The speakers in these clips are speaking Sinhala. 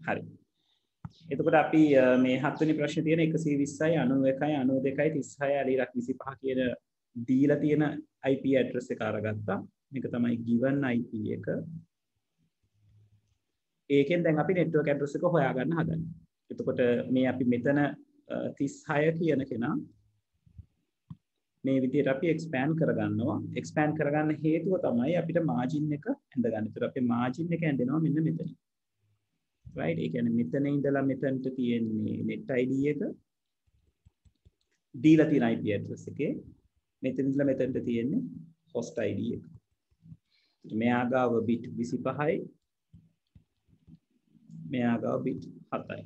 හරි. එතකොට අපි මේ 7 වෙනි ප්‍රශ්නේ තියෙන 120යි 91යි 92යි 36යි අලිරක් 25 කියන දීලා තියෙන IP address එක අරගත්තා. මේක තමයි given IP එක. ඒකෙන් දැන් අපි network address එක හොයාගන්න හදන්නේ. එතකොට මේ අපි මෙතන 36 කියන කෙනා මේ විදිහට අපි expand කරගන්නවා. expand කරගන්න හේතුව තමයි අපිට margin එක ඇඳගන්න. ඒතර අපේ margin එක ඇඳෙනවා මෙන්න මෙතන. right? ඒ කියන්නේ මෙතන ඉඳලා මෙතනට තියෙන්නේ net ID එක. දීලා තියෙන IP address එකේ මෙතන ඉඳලා මෙතනට තියෙන්නේ host ID එක. මෙයා ගාව bit 25යි. මෙයා ගාව bit 7යි.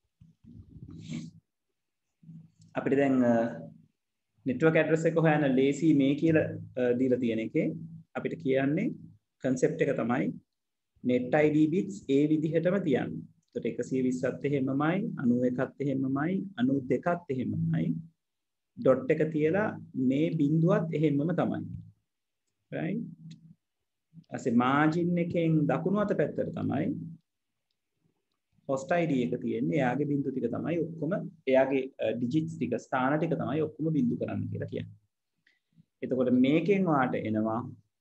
අපිට දැන් network address එක හොයන්න ලේසි මේ කියලා දීලා තියෙන එකේ අපිට කියන්නේ concept එක තමයි net ID bits ඒ විදිහටම තියන්න. එතකොට 120ත් එහෙමමයි 91ත් එහෙමමයි 92ත් එහෙමමයි dot එක තියලා මේ බිඳුවත් එහෙමම තමයි. right? ඊපස්සේ margin එකෙන් දකුණු අත පැත්තට තමයි host ID එක තියෙන්නේ. එයාගේ බිඳු ටික තමයි ඔක්කොම එයාගේ digits ටික ස්ථාන ටික තමයි ඔක්කොම බිඳු කරන්න කියලා කියන්නේ. එතකොට මේකෙන් වාට එනවා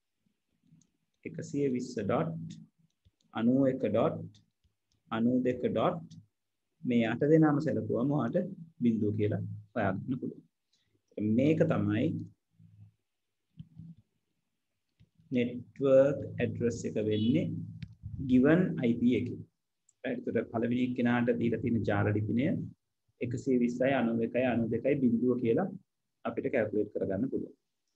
120.91.92. මේ 8 දෙනාම සැලකුවම වාට බිඳුව කියලා හොයාගන්න පුළුවන්. මේක තමයි network address එක වෙන්නේ given IP එකේ. එතකොට පළවෙනි කෙනාට දීලා තියෙන ජාල ලිපිනය 120යි 91යි 92යි බිඳුව කියලා අපිට කැල්කියුලේට් කරගන්න පුළුවන්.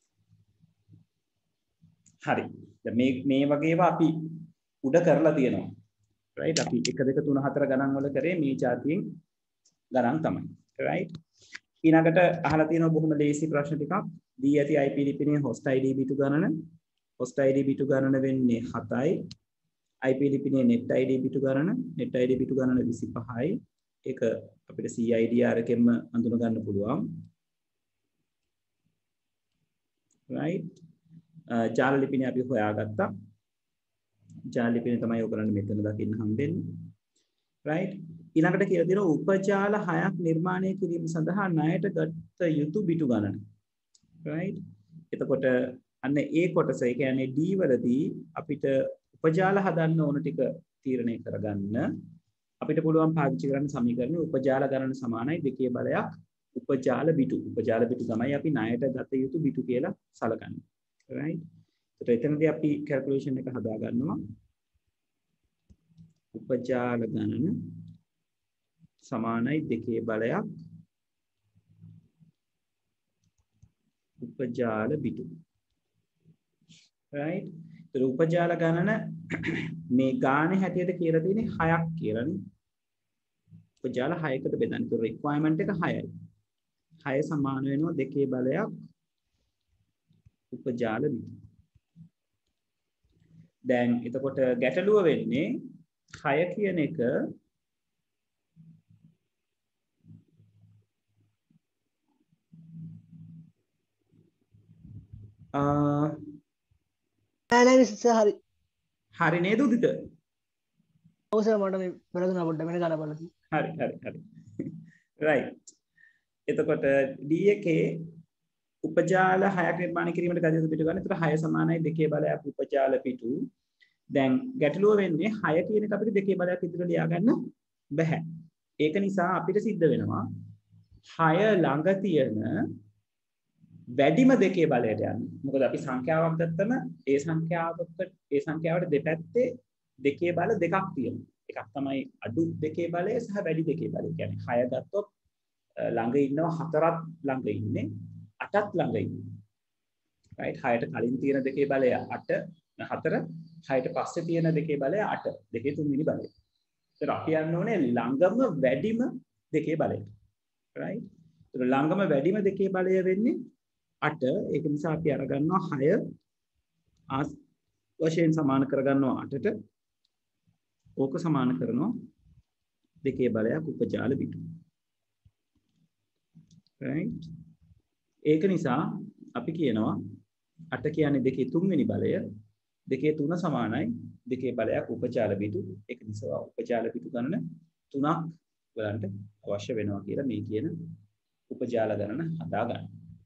හරි. දැන් මේ වගේ ඒවා අපි උඩ කරලා තියෙනවා. right? අපි 1 2 3 4 ගණන් වල කරේ මේ જાතියෙන් ගණන් තමයි. right? ඊළඟට අහලා තියෙනවා බොහොම ලේසි ප්‍රශ්න ටිකක්. දී ඇති IP ලිපිනයේ host ID බිතු ගණන. host ID බිතු ගණන වෙන්නේ 7යි. IP ලිපිනේ net ID බිතු ගණන net ID බිතු ගණන 25යි. ඒක අපිට CIDR එකෙන්ම අඳුන ගන්න පුළුවන්. right? ජාල ලිපිනේ අපි හොයාගත්තා. ජාල ලිපිනේ තමයි ඔයගලන්ට මෙතන දකින්න හම්බෙන්නේ. right? ඊළඟට කියලා තියෙනවා උපජාල 6ක් නිර්මාණය කිරීම සඳහා ණයට ගත යුතු බිතු ගණන. right? එතකොට අන්න ඒ කොටස ඒ කියන්නේ D වලදී අපිට උපජාල හදන්න ඕන ටික තීරණය කරගන්න අපිට පුළුවන් පාවිච්චි කරන්න සමීකරණය උපජාල ගණන සමානයි 2 බලයක් උපජාල බිතු. උපජාල බිතු තමයි අපි ණයට ගත යුතු බිතු කියලා සලකන්නේ. right? ඒත් එතනදී අපි කැල්කියුලේෂන් එක හදා ගන්නවා. උපජාල ගණන සමානයි 2 බලයක් උපජාල බිතු. right? උපජාල ගණන මේ ගානේ හැටියට කියලා තියෙන්නේ 6ක් කියලානේ. උපජාල 6කට බෙදන්න. ඒක requirement එක 6යි. 6 සමාන වෙනවා 2 බලයක් උපජාල බිතු. දැන් එතකොට ගැටලුව වෙන්නේ 6 කියන එක නෑ හරි. හරි නේද උදිත? ඔව් සර් මට මේ වැරදුනා පොඩ්ඩක් වෙන ගාන බලන්න. හරි. right. එතකොට D එකේ උපජාල 6ක් නිර්මාණය කිරීමට ගත යුතු පිටු ගන්න. ඒතර 6 සමානයි 2 බලයක් උපජාල පිටු. දැන් ගැටලුව වෙන්නේ 6 කියන එක අපිට 2 බලයක් විතර ලියා ගන්න බෑ. ඒක නිසා අපිට සිද්ධ වෙනවා 6 ළඟ තියෙන වැඩිම 2 බලයට යන්න. මොකද අපි සංඛ්‍යාවක් ගත්තම ඒ සංඛ්‍යාවට දෙපැත්තේ 2 බල දෙකක් තියෙනවා. එකක් තමයි අඩු 2 බලය සහ වැඩි 2 බලය. කියන්නේ 6 ගත්තොත් ළඟ ඉන්නවා 4ක් ළඟ ඉන්නේ 8ක් ළඟ ඉන්නේ. right? 6ට කලින් තියෙන 2 බලය 8 4 6ට පස්සේ තියෙන 2 බලය 8 2 3 වෙනි බලය. ඒතර අපි යන්න ඕනේ ළඟම වැඩිම 2 බලයට. right? ඒතර ළඟම වැඩිම 2 බලය වෙන්නේ 8. ඒක නිසා අපි අරගන්නවා 6 වශයෙන් සමාන කරගන්නවා 8ට. ඕක සමාන කරනවා 2 බලයක් උපජාල බිතු. right? ඒක නිසා අපි කියනවා 8 කියන්නේ 2 3 වෙනි බලය 2 3 සමානයි දෙකේ බලයක් උපජාල පිටු එක නිසා උපජාල පිටු ගණන 3ක් බලන්න අවශ්‍ය වෙනවා කියලා මේ කියන උපජාල ගණන හදා ගන්න.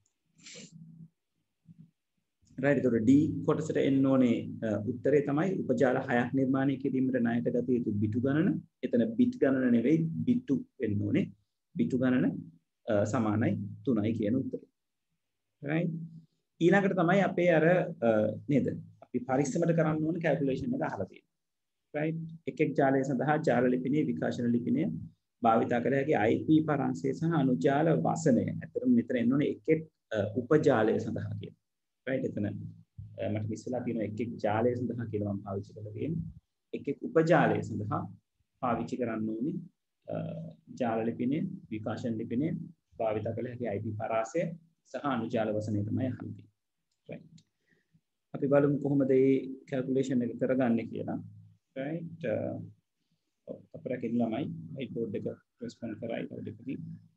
right ඒතකොට D කොටසට එන්න ඕනේ උත්තරේ තමයි උපජාල 6ක් නිර්මාණය කිරීමට ණයට ගත යුතු බිටු ගණන. එතන බිට් ගණන නෙවෙයි බිටු වෙන්න ඕනේ. බිටු ගණන සමානයි 3යි කියන උත්තරේ. right ඊළඟට තමයි අපේ අර නේද අපි පරිස්සමට කරන්න ඕන කැල්කියුලේෂන් එක අහලා තියෙනවා. right එක් ජාලය සඳහා ජාල ලිපිනයේ විකාශන ලිපිනය භාවිතා කර හැකි IP පරාංශය සහ අනුජාල වසනය. ඇත්තටම මෙතන එන්න ඕනේ එක් උපජාලය සඳහා කියන. right එතන මට ඉස්සලා තියෙන එක් ජාලය සඳහා කියලා මම පාවිච්චි කරලා තියෙන්නේ. එක් උපජාලය සඳහා පාවිච්චි කරන්න ඕනේ ජාල ලිපිනයේ විකාශන ලිපිනයේ භාවිතා කර හැකි IP පරාසය සහ අනුජාල වසනය තමයි අහන්නේ. right අපි බලමු කොහොමද මේ කැල්කියුලේෂන් එක කරගන්නේ කියලා. right අපර කෙනෙක් ළමයි white board එක රෙස්පොන්ඩ් කරයි ඔඩිපටි.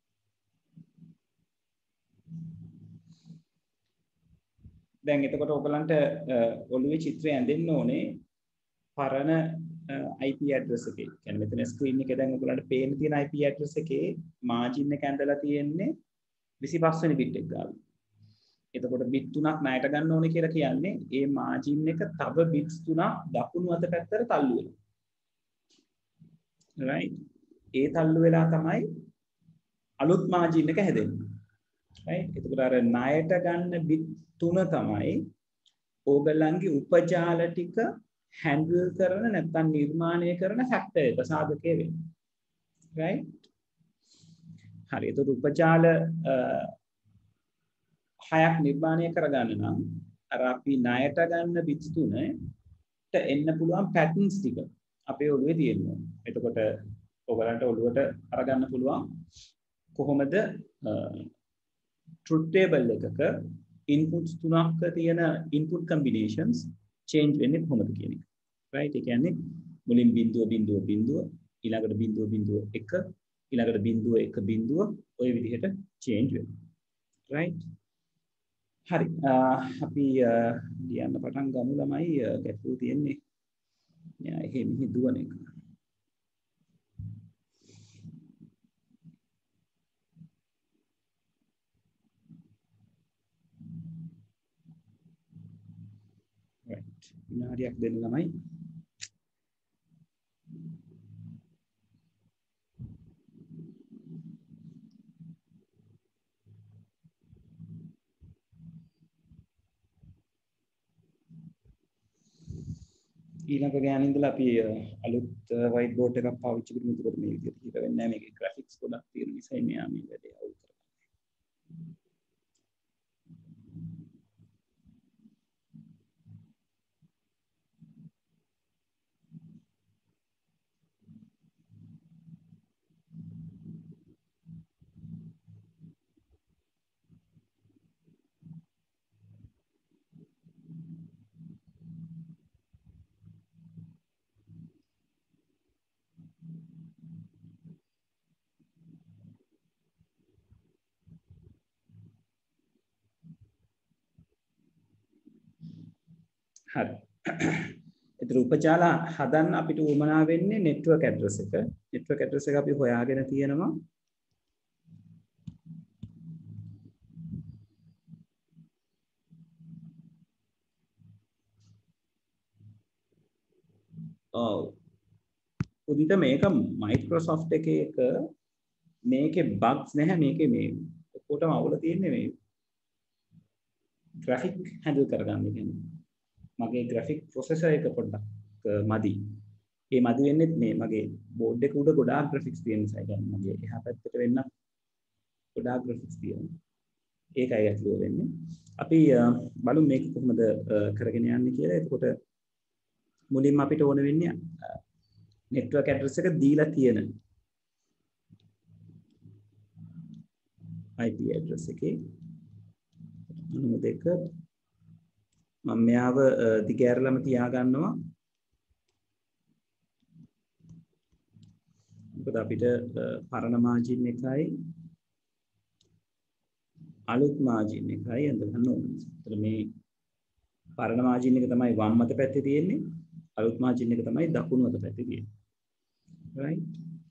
දැන් එතකොට ඔයගලන්ට ඔළුවේ චිත්‍රය ඇඳෙන්න ඕනේ පරණ IP address එකේ. කියන්නේ මෙතන ස්ක්‍රීන් එකේ දැන් ඔයගලන්ට පේන තියෙන IP address එකේ මාජින් එක ඇඳලා තියෙන්නේ 25 වෙනි බිට් එක ගාව. එතකොට බිට් 3ක් ණයට ගන්න ඕනේ කියලා කියන්නේ ඒ මාජින් එක තව බිට්ස් 3ක් දකුණු අත පැත්තට තල්ලු වෙනවා. right ඒ තල්ලු වෙලා තමයි අලුත් මාජින් එක හැදෙන්නේ. right එතකොට අර ණයට ගන්න බිට් 3 තමයි ඕගලන්ගේ උපජාල ටික හැන්ඩල් කරන නැත්නම් නිර්මාණය කරන ෆැක්ටර් එක සාධකයේ වෙන්නේ. right හරි එතකොට උපජාල 6ක් නිර්මාණය කරගන්න නම් අර අපි ණයට ගන්න බිට්ස් 3ට එන්න පුළුවන් පැටර්න්ස් ටික අපේ ඔළුවේ තියෙනවා. එතකොට ඔයගලන්ට ඔළුවට අරගන්න පුළුවන් කොහොමද truth table එකක inputs 3ක් තියෙන input combinations change වෙන්නේ කොහොමද කියන එක. right ඒ කියන්නේ මුලින් බිඳුව ඊළඟට බිඳුව 1 ඊළඟට බිඳුව ඔය විදිහට change වෙනවා. right හරි අපි ලියන්න පටන් ගමු ළමයි ගැටලුව තියෙන්නේ එහෙම හිතුවන එක. right විනාඩියක් දෙන්න ළමයි. ඊළඟ ගෑන ඉඳලා අපි අලුත් white board එකක් පාවිච්චි කරමු. ඒකට මේ විදිහට හිත වෙන්නේ නැහැ. මේකේ graphics ගොඩක් තියෙන නිසා මෙයා මේ වැඩේ අවුල් කරගන්නවා. හරි. ඒතර උපජාල හදන්න අපිට උවමනා වෙන්නේ network address එක. network address එක අපි හොයාගෙන තියෙනවා. උදිත මේක Microsoft එකේ මේකේ bugs නැහැ. මේකේ මේ ඔක්කොටම අවුල තියෙන්නේ මේ graphic handle කරගන්න කියන්නේ. මගේ graphic processor එක පොඩ්ඩක් මදි. ඒ මදි වෙන්නේ මේ මගේ board එක උඩ ගොඩාක් graphics තියෙන නිසා. ඒ කියන්නේ මගේ එහා පැත්තට වෙන්න ගොඩාක් graphics තියෙනවා. ඒකයි ඇතුළේ වෙන්නේ. අපි බලමු මේක කොහොමද කරගෙන යන්නේ කියලා. එතකොට මුලින්ම අපිට ඕන වෙන්නේ network address එක දීලා තියෙන IP address එකේ අනුව දෙක මම මෙයාව දිගෑරලම තියා ගන්නවා. මොකද අපිට පරණ මාජින් එකයි අලුත් මාජින් එකයි අඳ ගන්න ඕනේ. ඒතර මේ පරණ මාජින් එක තමයි වම් අත පැත්තේ තියෙන්නේ. අලුත් මාජින් එක තමයි දකුණු අත පැත්තේ තියෙන්නේ. right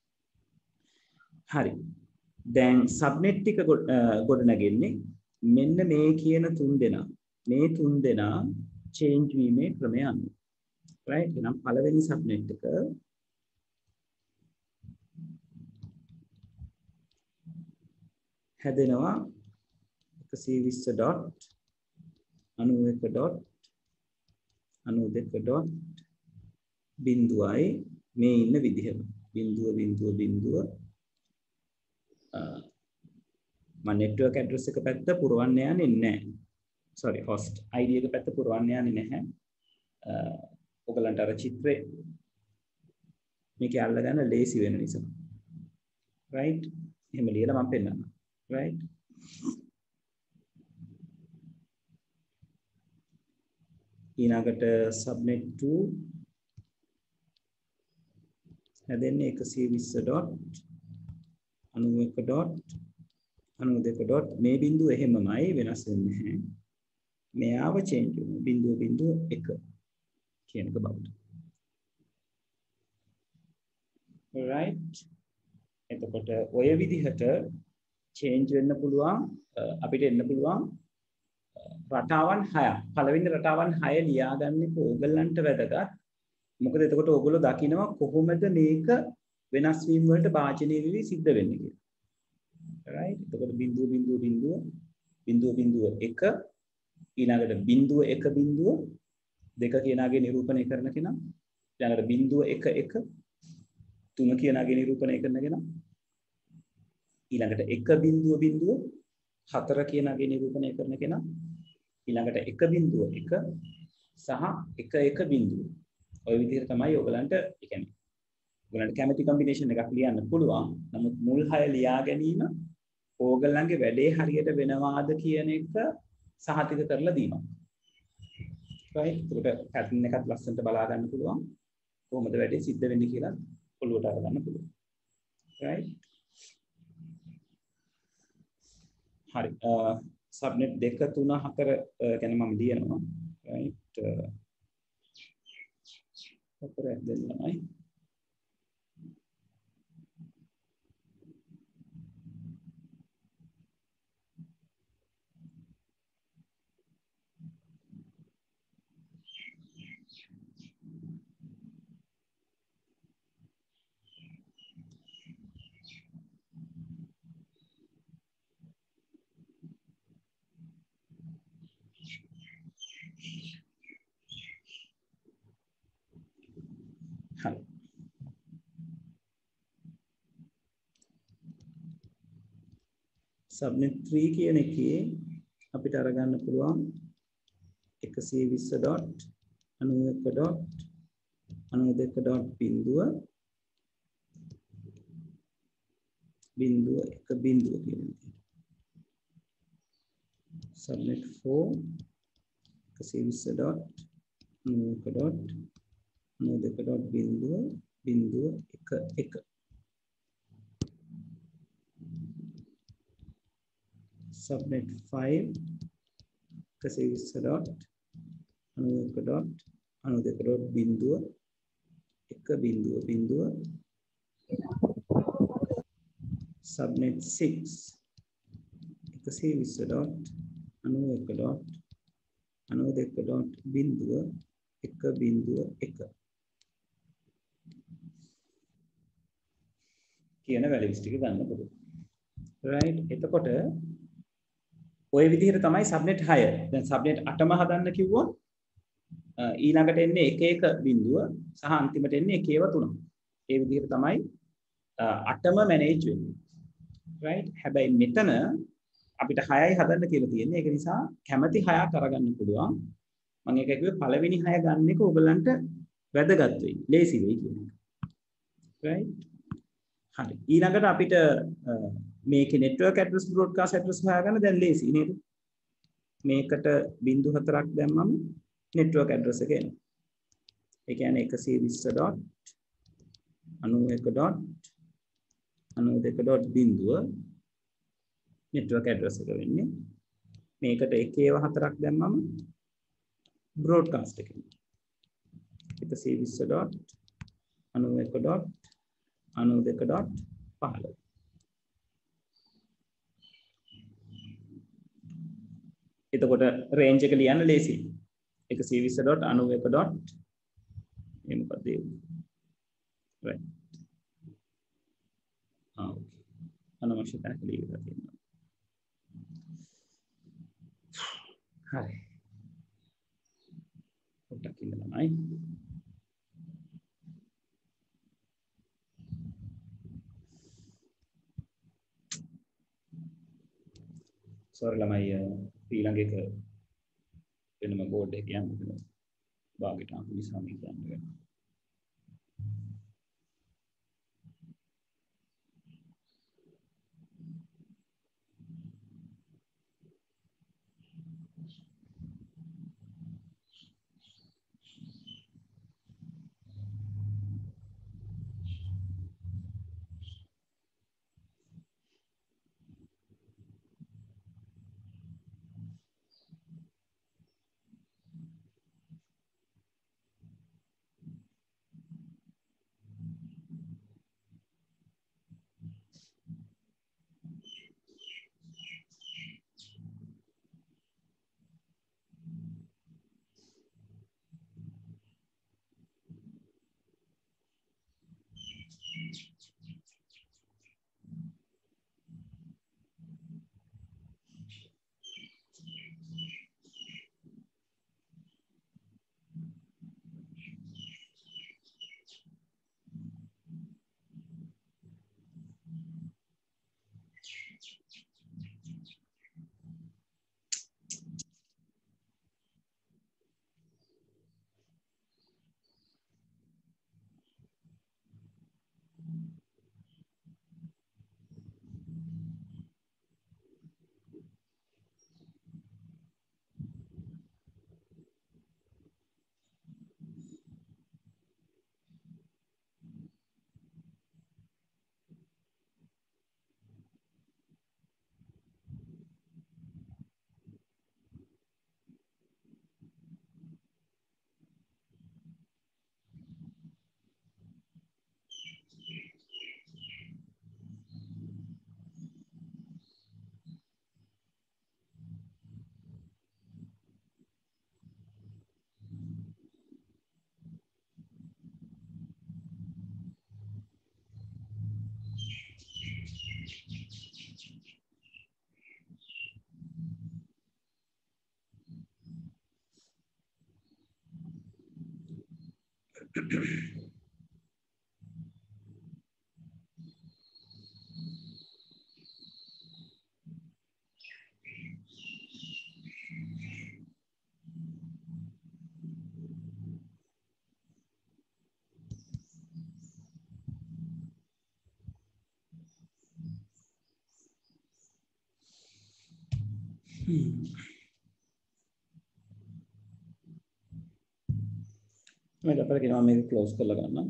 හරි දැන් සබ්නෙට් ටික ගොඩනගෙන්නේ මෙන්න මේ කියන තුන් දෙනා චේන්ජ් වීමේ ක්‍රමය අනුව right එහෙනම් පළවෙනි සබ්නෙට් එක හැදෙනවා 120 dot 91 dot 92 dot බිඳුවයි මේ ඉන්න විදිහම බිඳුව මම network address එක පැත්ත පුරවන්න යන්නේ නැහැ. sorry host id එක පැත්ත පුරවන්න යන්නේ නැහැ. ඔයගලන්ට අර චිත්‍රේ මේක අල්ලගන්න ලේසි වෙන නිසා. right එහෙම ලියලා මම පෙන්නන්නම්. right ඊළඟට subnet 2 හැදෙන්නේ 120 dot 91 dot 92 dot මේ බිඳුව එහෙමමයි වෙනස් වෙන්නේ නැහැ. මෙයාව change වෙනවා බිඳුව 1 කියන එක බවට. right එතකොට ඔය විදිහට change වෙන්න පුළුවන් අපිට එන්න පුළුවන් රටාවන් 6ක්. පළවෙනි රටාවන් 6 ලියාගන්නේ ඕගලන්ට වැදගත්. මොකද එතකොට ඕගොල්ලෝ දකිනවා කොහොමද මේක වෙනස් වීම වලට භාජනය වෙවි සිද්ධ වෙන්නේ කියලා. right එතකොට බිඳුව 1 ඊළඟට බිඳුව 2 කියනාගේ නිරූපණය කරන කෙනා ඊළඟට බිඳුව 1 3 කියනාගේ නිරූපණය කරන කෙනා ඊළඟට 1.4 කියනාගේ නිරූපණය කරන කෙනා ඊළඟට 1.1 සහ 1.1 ඔය විදිහට තමයි ඔයගලන්ට ඒ කියන්නේ ඔයගලන්ට කැමති කම්බිනේෂන් එකක් ලියන්න පුළුවන්. නමුත් මුල් 6 ලියා ගැනීම ඕගලන්ගේ වැඩේ හරියට වෙනවාද කියන එක සහතික කරලා දීමක්. right ඒකට පැටර්න් එකත් ලස්සනට බලා ගන්න පුළුවන්. කොහොමද වැඩේ සිද්ධ වෙන්නේ කියලා ඔළුවට අරගන්න පුළුවන්. right හරි සබ්නෙට් 2 3 4 ගැන මම ලියනවා. right හතරක් දෙන්නයි. subnet 3 කියන එකේ අපිට අරගන්න පුළුවන් 120 dot 91 dot 92 dot බිඳුව 1 බිඳුව කියන එක. subnet 4 120 dot 91 dot 92 dot බිඳුව 1 subnet 5 120 dot 91 dot 92 dot බිඳුව 1 subnet 6 120 dot 91 dot 92 dot බිඳුව 1 කියන වැලියුස් ටික ගන්න පුළුවන්. right එතකොට ඔය විදිහට තමයි සබ්නෙට් 6. දැන් සබ්නෙට් 8ම හදන්න කිව්වොත් ඊළඟට එන්නේ 1 බිඳුව සහ අන්තිමට එන්නේ 1 3. ඒ විදිහට තමයි 8ම මැනේජ් වෙන්නේ. right හැබැයි මෙතන අපිට 6යි හදන්න කියලා තියෙන්නේ. ඒක නිසා කැමැති 6ක් අරගන්න පුළුවන්. මම ඒක කිව්වේ පළවෙනි 6 ගන්න එක ඔයගලන්ට වැදගත් වෙයි. ලේසි වෙයි කියන එක. right හරි ඊළඟට අපිට මේකේ network address broadcast address හොයාගන්න දැන් ලේසි නේද? මේකට 0.4ක් දැම්මම network address එක එනවා. ඒ කියන්නේ 120 dot 91 dot 92 dot බිඳුව network address එක වෙන්නේ. මේකට 1.4ක් දැම්මම broadcast එක එනවා. 120 ඩොට් 91 ඩොට් 92 ඩොට් 15. එතකොට රේන්ජ් එක ලියන්න ලේසියි. 120 ඩොට් 91 ඩොට් මේ මොකක්ද ඒ? right. ඕකේ. අනවශ්‍ය තැනක ලියලා තියෙනවා. හරි. පොඩ්ඩක් ඉන්නමයි. sorry ළමයි ඊළඟ එක වෙනම බෝඩ් එක යන්න භාගයට ආපු නිසා මේ කියන්නේ. मैं डपर के नाम में क्लोज कर लगाना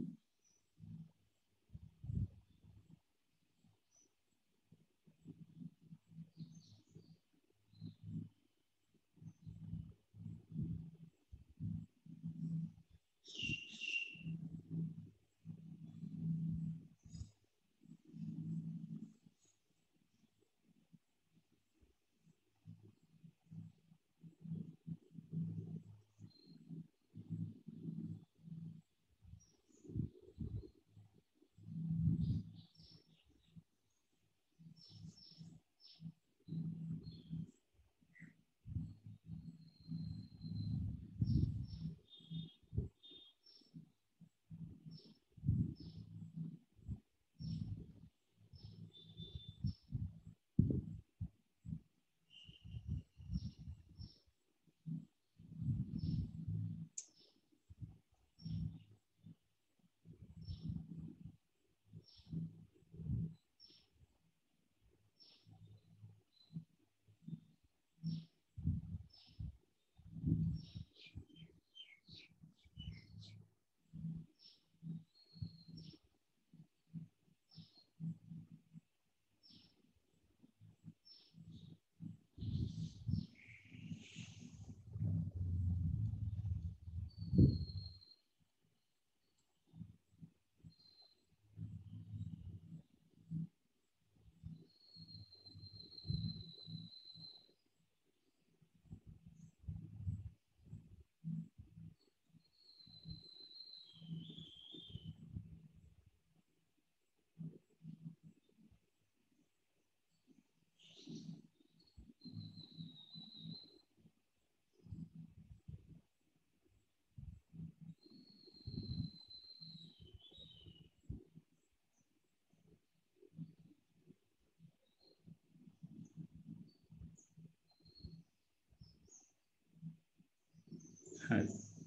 හරි.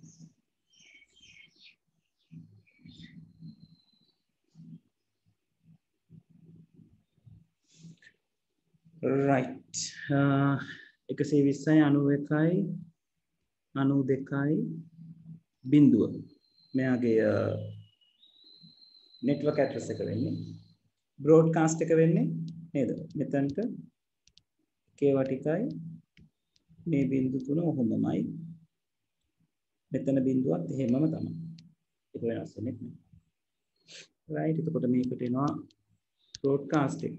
right 120යි 91යි 92යි බිඳුව මෙයාගේ network address එක වෙන්නේ broadcast එක වෙන්නේ නේද මෙතනට කේවා ටිකයි මේ බිඳු තුන ඔහොමමයි මෙතන බිඳුවත් එහෙමම තමයි ඒක වෙනස් වෙන්නේ නැහැ right එතකොට මේකට එනවා broadcast එක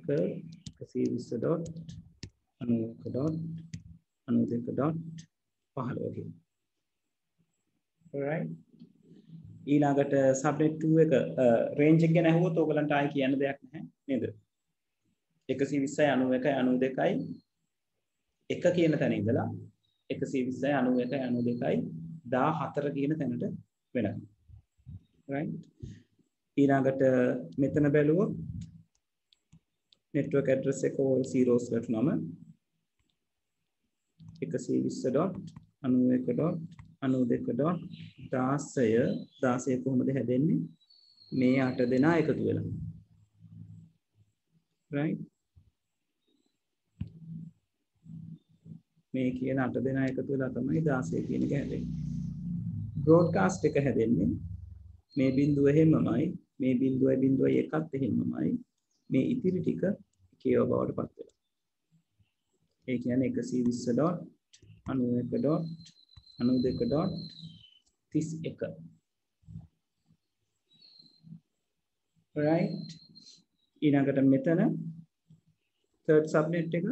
120.92.92.15 වගේ right ඊළඟට subnet 2 එක range එක ගැන අහුවොත් ඕගලන්ට ආයි කියන්න දෙයක් නැහැ නේද 120යි 91යි 92යි එක කියන තැන ඉඳලා 120යි 91යි 92යි 14 කියන තැනට වෙනවා right ඊළඟට මෙතන බැලුවොත් network address එක all zeros වැටුනම 120.91.92.16 කොහොමද හැදෙන්නේ මේ 8 දෙනා එකතු වෙලා right මේ කියන 8 දෙනා එකතු වෙලා තමයි 16 කියන එක හැදෙන්නේ broadcast එක හැදෙන්නේ මේ බිඳුව එහෙමමයි මේ බිඳුවයි බිඳුවයි එකත් එහෙමමයි මේ ඉතිරි ටික කේව බවට පත් වෙනවා. ඒ කියන්නේ 120.91.92.31. right ඊළඟට මෙතන third subnet එක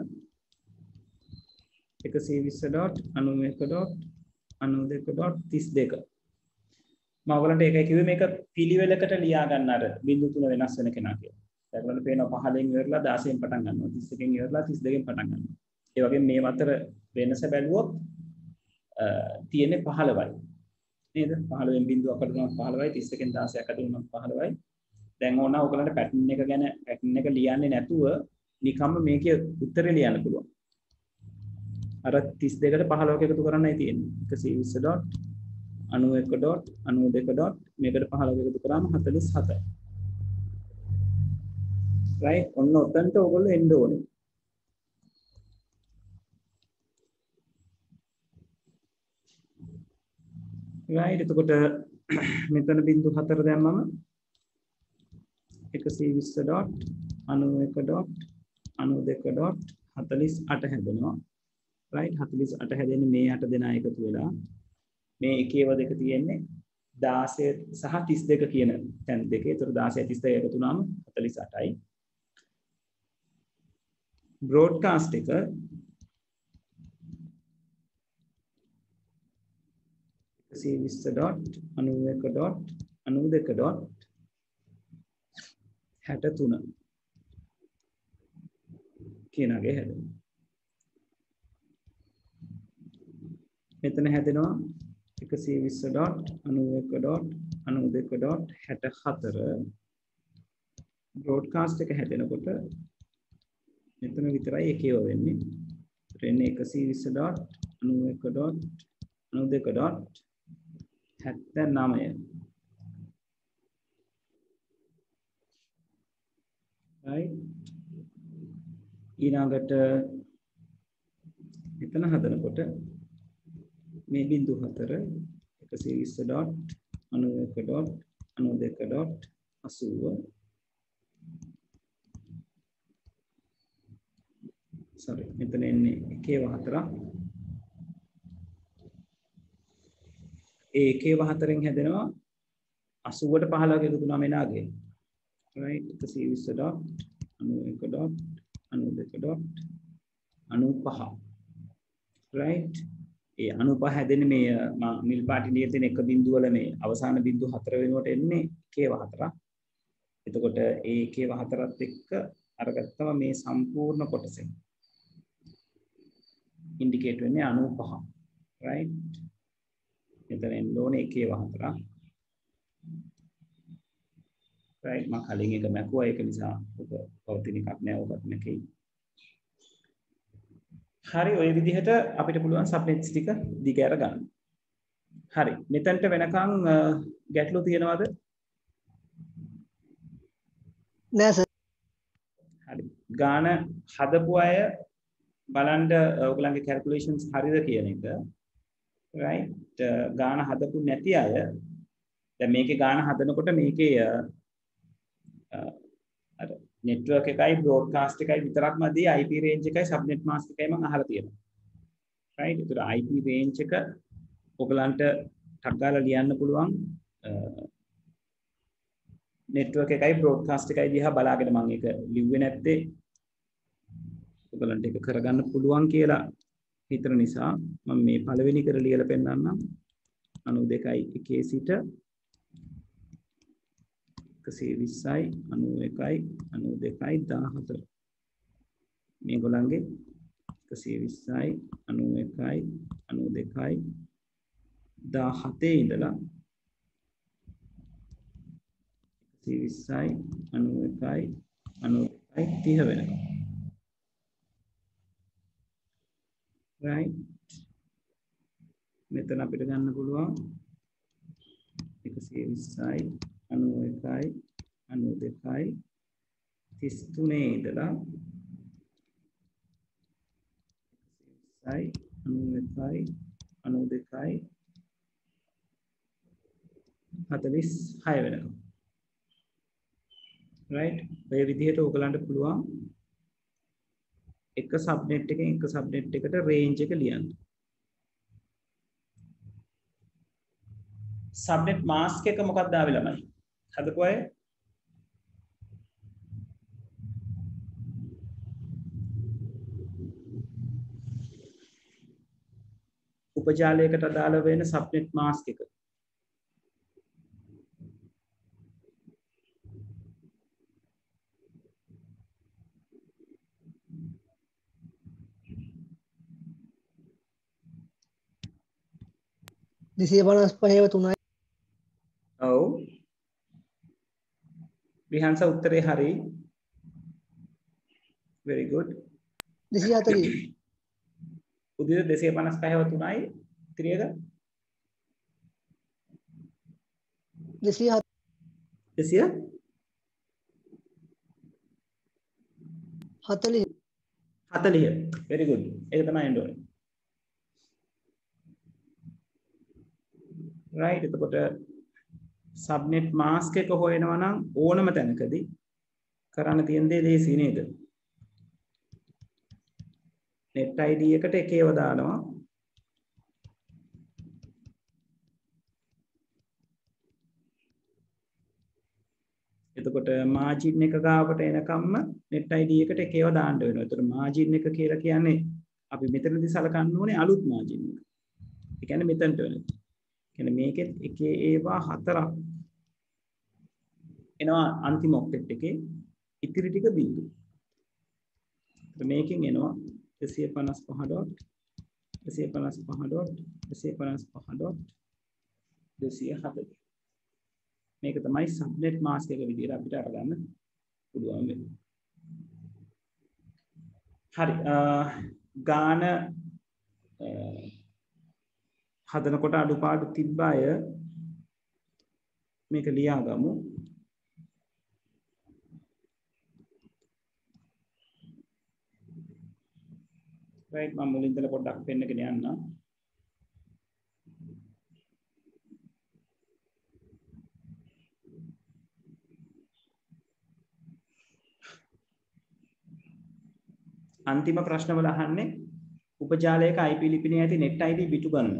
120.91.92.32. මම ඔයගලන්ට ඒකයි කිව්වේ මේක පිළිවෙලකට ලියා ගන්න අර බිඳු තුන වෙනස් වෙන කෙනා කියලා. ඒගොල්ලන්ට පේනවා 15න් ඉවරලා 16න් පටන් ගන්නවා 31න් ඉවරලා 32න් පටන් ගන්නවා ඒ වගේ මේ අතර වෙනස බැලුවොත් තියෙන්නේ 15යි නේද 15න් බිඳුවක් අඩු වුණාම 15යි 31න් 16ක් අඩු වුණාම 15යි දැන් ඕන ඔයගලන්ට පැටර්න් එක ගැන පැටර්න් එක ලියන්නේ නැතුව නිකම්ම මේකේ උත්තරේ ලියන්න පුළුවන් අර 32ට 15ක එකතු කරන්නයි තියෙන්නේ 120.91.92. මේකට 15ක එකතු කරාම 47යි right ඔන්න ඔතනට ඔයගොල්ලෝ එන්න ඕනේ right එතකොට මෙතන බිඳු 4 දැම්මම 120.91.92.48 හැදෙනවා right 48 හැදෙන්නේ මේ 8 දෙනා එකතු වෙලා මේ එකේව දෙක තියෙන්නේ 16 සහ 32 කියන තැන් දෙකේ. ඒතර 16 32 එකතු වුණාම 48යි. broadcast එක .91.92.63 කියනගේ හැදෙනවා. මෙතන හැදෙනවා 120.91.92.64 broadcast එක හැදෙනකොට මෙතන විතරයි එකේව වෙන්නේ. එන්නේ 120.91.92.79 right ඊළඟට මෙතන හදනකොට මේ බිඳු 4 120.91.92.80 sorry මෙතන එන්නේ එකේව 4 ඒ එකේව 4න් හැදෙනවා 80ට 15ක එකතු වුණාම එනාගේ right 120.92.95 right ඒ 95 හැදෙන්නේ මේ මිල් පාටි ලියලා තියෙන එක බිඳුව වල මේ අවසාන බිඳුව 4 වෙනුවට එන්නේ එකේව 4 එතකොට ඒ එකේව 4ත් එක්ක අරගත්තම මේ සම්පූර්ණ කොටසෙන් indicate වෙන්නේ 95 right මෙතන එන්න ඕනේ එකේව 4 right මම කලින් එක මැකුවා ඒක නිසා ඔක පවතින එකක් නෑ ඔකත් මේකේ හරි ඔය විදිහට අපිට පුළුවන් සබ්නෙට්ස් ටික දිගහැර ගන්න හරි. මෙතනට වෙනකන් ගැටලු තියෙනවද? නෑ සර්. හරි. ගාන හදපු අය බලන්න ඔයගලන්ගේ කැල්කියුලේෂන්ස් හරිද කියන එක. right. ගාන හදපු නැති අය දැන් මේකේ ගාන හදනකොට මේකේ අර network එකයි broadcast එකයි විතරක්ම දී IP range එකයි subnet mask එකයි මම අහලා තියෙනවා. right. ඒතර IP range එක ඔයගලන්ට ටක් ගාලා ලියන්න පුළුවන් network එකයි broadcast එකයි දිහා බලාගෙන මම ඒක ලිව්වේ නැත්තේ ඔයගලන්ට ඒක කරගන්න පුළුවන් කියලා හිතන නිසා මම මේ පළවෙනි කර ලියලා පෙන්නන්නම් 92.1 සිට 120යි 91යි 92යි 14 මේගොල්ලන්ගේ 120යි 91යි 92යි 17 ඉඳලා 120යි 91යි 92යි 30 වෙනකම් right මෙතන අපිට ගන්න පුළුවන් 120යි 91යි 92යි 33 ඉඳලා 120යි 91යි 92යි 46 වෙනකම් right ඔය විදිහට ඔයගලන්ට පුළුවන් එක සබ්නෙට් එකෙන් එක සබ්නෙට් එකට රේන්ජ් එක ලියන්න. සබ්නෙට් මාස්ක් එක මොකක්ද ආවේ ළමයි? හදපු අය? උපජාලයකට අදාළ වෙන සබ්නෙට් මාස්ක් එක. දිසිය 55 3යි. ඔව්. විහංස උත්තරේ හරි. very good. 240. උදේ 255 3යි ත්‍රියක 240. 40 very good. ඒක තමයි එන්න ඕනේ. right එතකොට subnet mask එක හොයනවා නම් ඕනම තැනකදී කරන්න තියෙන දේ ලේසි නේද? net id එකට එකේව දානවා. එතකොට margin එක ගාවට එනකම්ම net id එකට එකේව දාන්න වෙනවා. එතකොට margin එක කියලා කියන්නේ අපි මෙතනදී සලකන්න ඕනේ අලුත් margin එක. ඒ කියන්නේ මෙතනට වෙනවා. කියන්නේ මේකෙත් එකේ ඒවා හතරක් එනවා අන්තිම ඔක්ටෙට් එකේ ඉතිරි ටික බිංදු. මේකෙන් එනවා 255.240. මේක තමයි සබ්නෙට් මාස්ක් එක විදිහට අපිට අරගන්න පුළුවන් වෙන්නේ. හරි ගාන හදනකොට අඩුපාඩු තිබ්බ අය මේක ලියාගමු. right මම මුලින් ඉඳලා පොඩ්ඩක් පෙන්නගෙන යන්න. අන්තිම ප්‍රශ්නවල අහන්නේ උපජාලයක IP ලිපිනේ ඇති net ID බිටු ගන්න.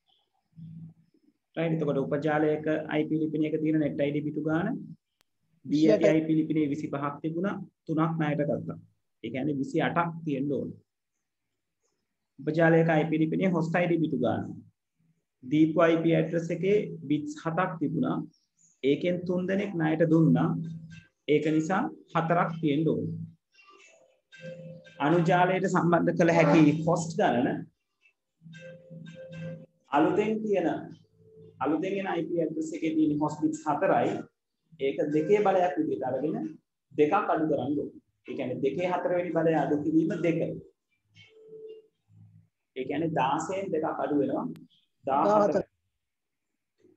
right එතකොට උපජාලයක IP ලිපිනයක තියෙන net ID බිටු ගන්න දී ඇති IP ලිපිනේ 25ක් තිබුණා 3ක් ණයට ගත්තා. ඒ කියන්නේ 28ක් තියෙන්න ඕනේ. උපජාලයක IP ලිපිනේ host ID බිටු ගන්න. දීපු IP address එකේ bits 7ක් තිබුණා. ඒකෙන් 3 දෙනෙක් ණයට දුන්නා. ඒක නිසා 4ක් තියෙන්න ඕනේ. අනුජාලයට සම්බන්ධ කළ හැකි host ගණන අලුතෙන් එන IP address එකේ තියෙන host bits 4යි ඒක දෙකේ බලයක් විදිහට අරගෙන දෙකක් අඩු කරන්න ඕනේ. ඒ කියන්නේ දෙකේ 4 වෙනි බලය අඩු කිරීම 2. ඒ කියන්නේ 16න් දෙකක් අඩු වෙනවා 14.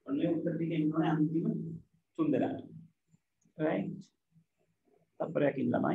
ඔන්න ඒ උත්තර ටික එන්නේ අන්තිම 3 දෙනාට. right? තප්පරයකින් ළමයි.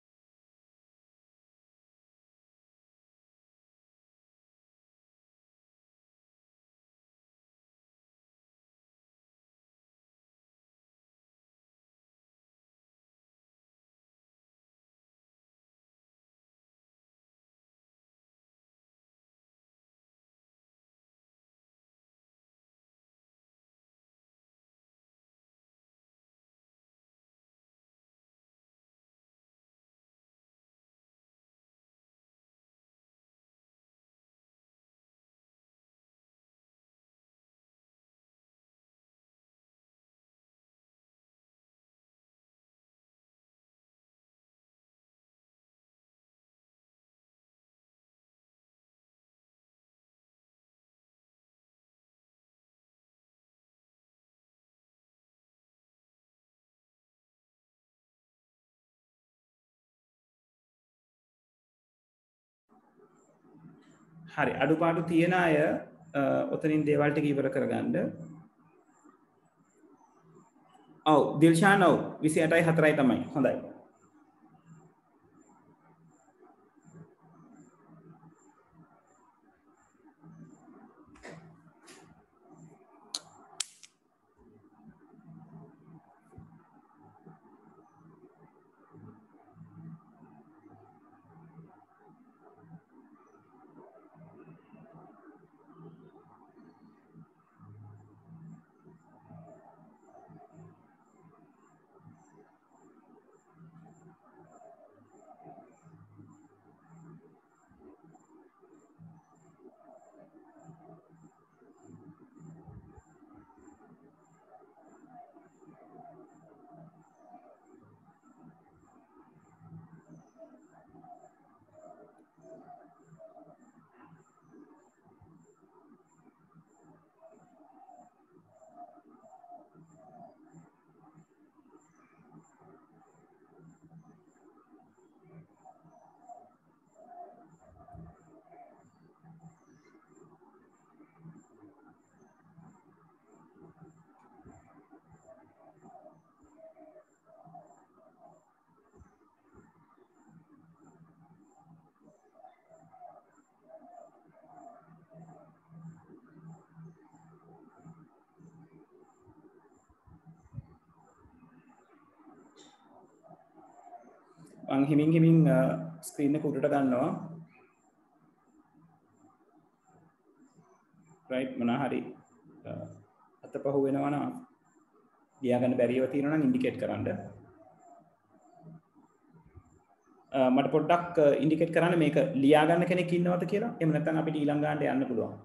හරි අඩුපාඩු තියෙන අය ඔතනින් දේවල් ටික ඉවර කරගන්න. ඔව් දිල්ෂාන් ඔව් 28යි 4යි තමයි. හොඳයි. මං හිමින් ස්ක්‍රීන් එක උඩට ගන්නවා. right මොනවා හරි අතපහුව වෙනවා නම් ලියා ගන්න බැරිව තියෙනවා නම් ඉන්ඩිකේට් කරන්න. මට පොඩ්ඩක් ඉන්ඩිකේට් කරන්න මේක ලියා ගන්න කෙනෙක් ඉන්නවද කියලා. එහෙම නැත්නම් අපිට ඊළඟ ගානට යන්න පුළුවන්.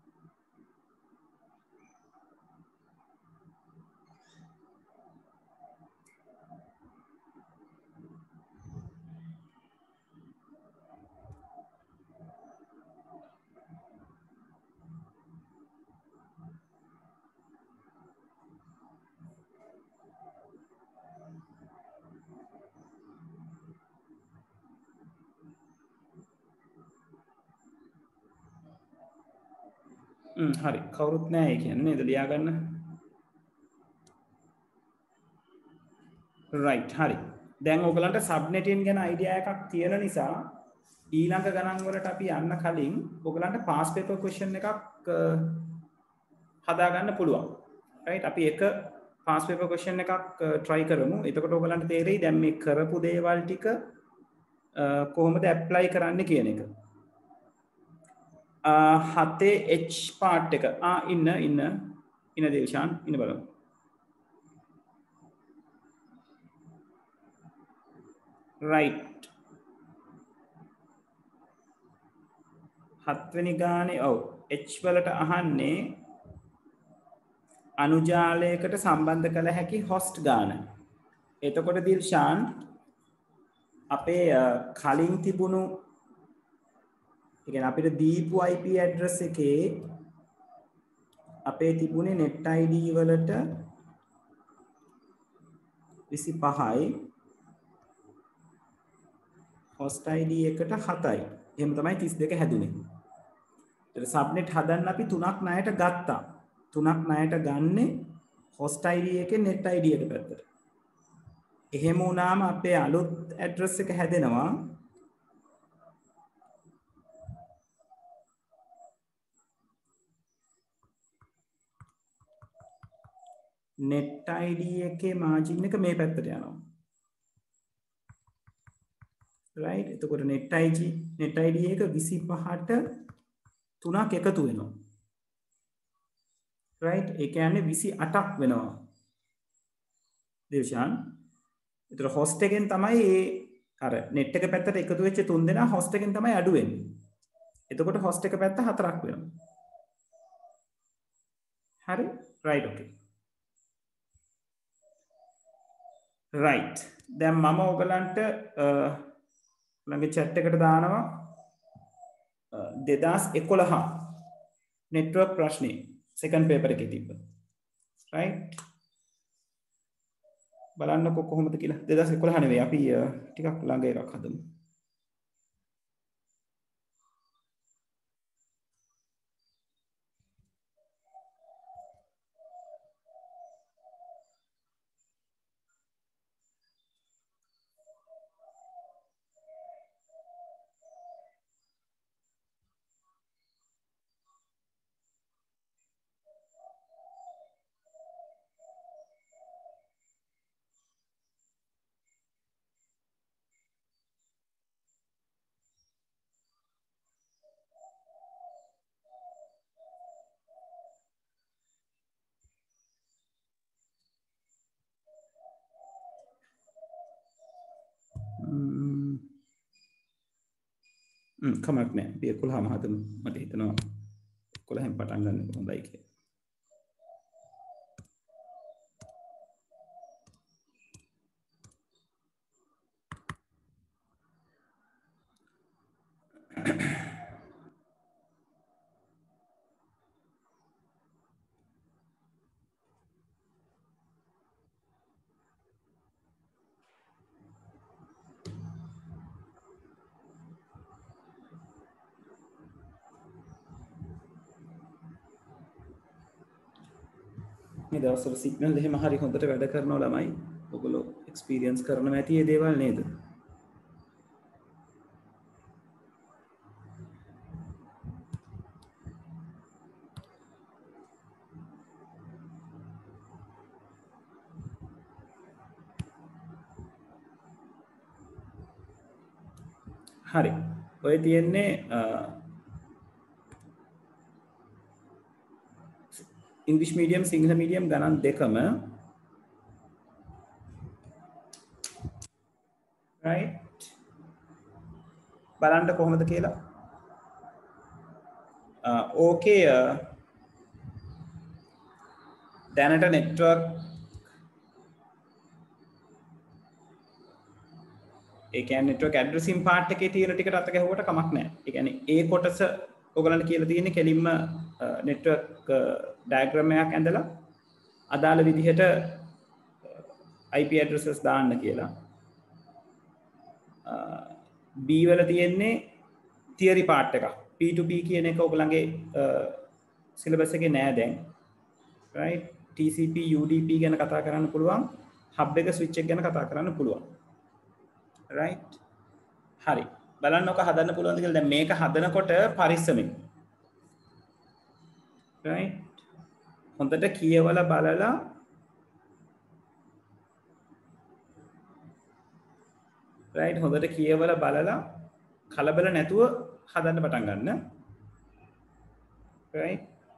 හරි කවුරුත් නැහැ ඒ කියන්නේ නේද ලියා ගන්න. right හරි. දැන් ඔයගලන්ට සබ්නෙටින් ගැන අයිඩියා එකක් තියෙන නිසා ඊළඟ ගණන් වලට අපි යන්න කලින් ඔයගලන්ට පාස් පේපර් ක්වෙස්චන් එකක් හදා ගන්න පුළුවන්. right අපි එක පාස් පේපර් ක්වෙස්චන් එකක් try කරමු. එතකොට ඔයගලන්ට තේරෙයි දැන් මේ කරපු දේවල් ටික කොහොමද ඇප්ලයි කරන්න කියන එක. 7H part එක ඉන්න දේශාන් ඉන්න බලමු. right 7 වෙනි ගානේ ඔව් H වලට අහන්නේ අනුජාලයකට සම්බන්ධ කළ හැකි host ගාන. එතකොට දිල්ෂාන් අපේ කලින් තිබුණු ඉතින් අපිට දීපු IP address එකේ අපේ තිබුණේ net ID වලට 25යි host ID එකට 7යි. එහෙම තමයි 32 හැදුනේ. ඒතර subnet හදන්න අපි 3ක් ණයට ගත්තා. තුනක් ණයට ගන්නේ host ID එකේ net ID එක පැත්තට. එහෙම වුණාම අපේ අලුත් address එක හැදෙනවා net ID එකේ margin එක මේ පැත්තට යනවා. right එතකොට net ID එක 25ට 3ක් එකතු වෙනවා. right ඒ කියන්නේ 28ක් වෙනවා. දේශාන් ඒතර host එකෙන් තමයි ඒ අර net එක පැත්තට එකතු වෙච්ච 3 දෙනා host එකෙන් තමයි අඩු වෙන්නේ. එතකොට host එක පැත්ත 4ක් වෙනවා. හරි right okay. right දැන් මම ඔයගලන්ට ළඟ chat එකට දානවා 2011 network ප්‍රශ්නේ second paper එකේ තිබ්බ. right බලන්නකො කොහොමද කියලා 2011 නෙවෙයි අපි ටිකක් ළඟ එකක් හදමු. කමක් නෑ අපි 11ම හදමු මට හිතෙනවා 11න් පටන් ගන්න එක හොඳයි කියලා. මේ දවස්වල සිග්නල් එහෙම හරි හොඳට වැඩ කරනවා ළමයි. ඔයගොල්ලෝ එක්ස්පීරියන්ස් කරනවා ඇති මේ දේවල් නේද? හරි. ඔය තියෙන්නේ English medium සිංහල medium ගණන් දෙකම right බලන්න කොහොමද කියලා. ඕකේ දැනට network ඒ කියන්නේ network addressing part එකේ තියෙන ටිකට අත ගැහුවට කමක් නැහැ. ඒ කියන්නේ ඒ කොටස ඔයගලන්ට කියලා තියෙන්නේ කෙලින්ම network diagram එකක් ඇඳලා අදාළ විදිහට IP addresses දාන්න කියලා. B වල තියෙන්නේ theory part එක. P2P කියන එක ඔයගලගේ syllabus එකේ නෑ දැන්. right TCP UDP ගැන කතා කරන්න පුළුවන්. hub එක switch එක ගැන කතා කරන්න පුළුවන්. right හරි බලන්න ඔක හදන්න පුළුවන්ද කියලා. දැන් මේක හදනකොට පරිස්සමෙන් right හොඳට කියවලා බලලා right හොඳට කියවලා බලලා කලබල නැතුව හදන්න පටන් ගන්න. right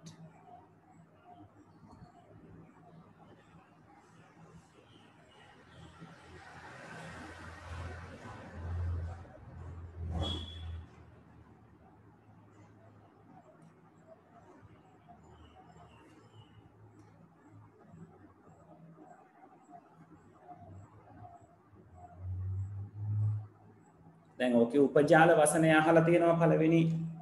දැන් ඕකේ උපජාල වසනය අහලා තියෙනවා පළවෙනි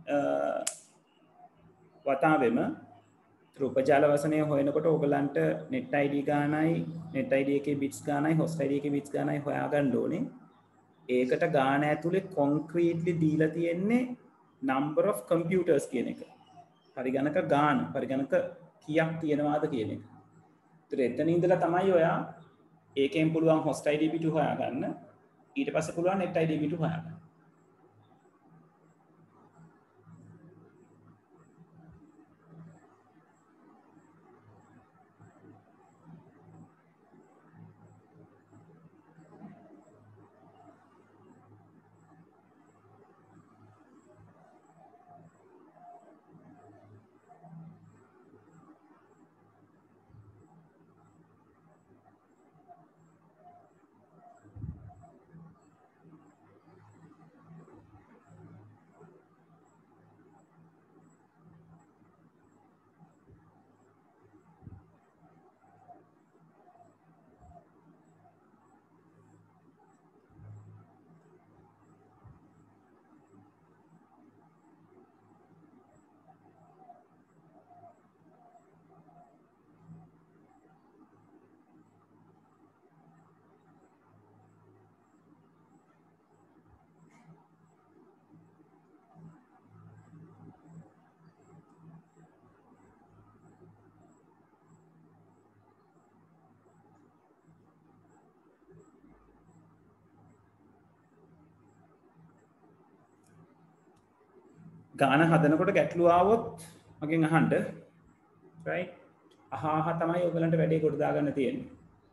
වතාවෙම. උපජාල වසනය හොයනකොට ඔයගලන්ට net id ගානයි net id එකේ bits ගානයි host id එකේ bits ගානයි හොයාගන්න ඕනේ. ඒකට ගාන ඇතුලේ concretely දීලා තියෙන්නේ number of computers කියන එක. පරිගණක ගාන පරිගණක කීයක් තියෙනවාද කියන එක. ඒතර එතන ඉඳලා තමයි ඔයා ඒකෙන් පුළුවන් host IDP2 හොයාගන්න. ඊට පස්සේ පුළුවන් net IDP2 හොයාගන්න. ගාන හදනකොට ගැටලු ආවොත් මගෙන් අහන්න. right? අහහ තමයි ඔයගලන්ට වැඩේ කොට දාගන්න තියෙන්නේ.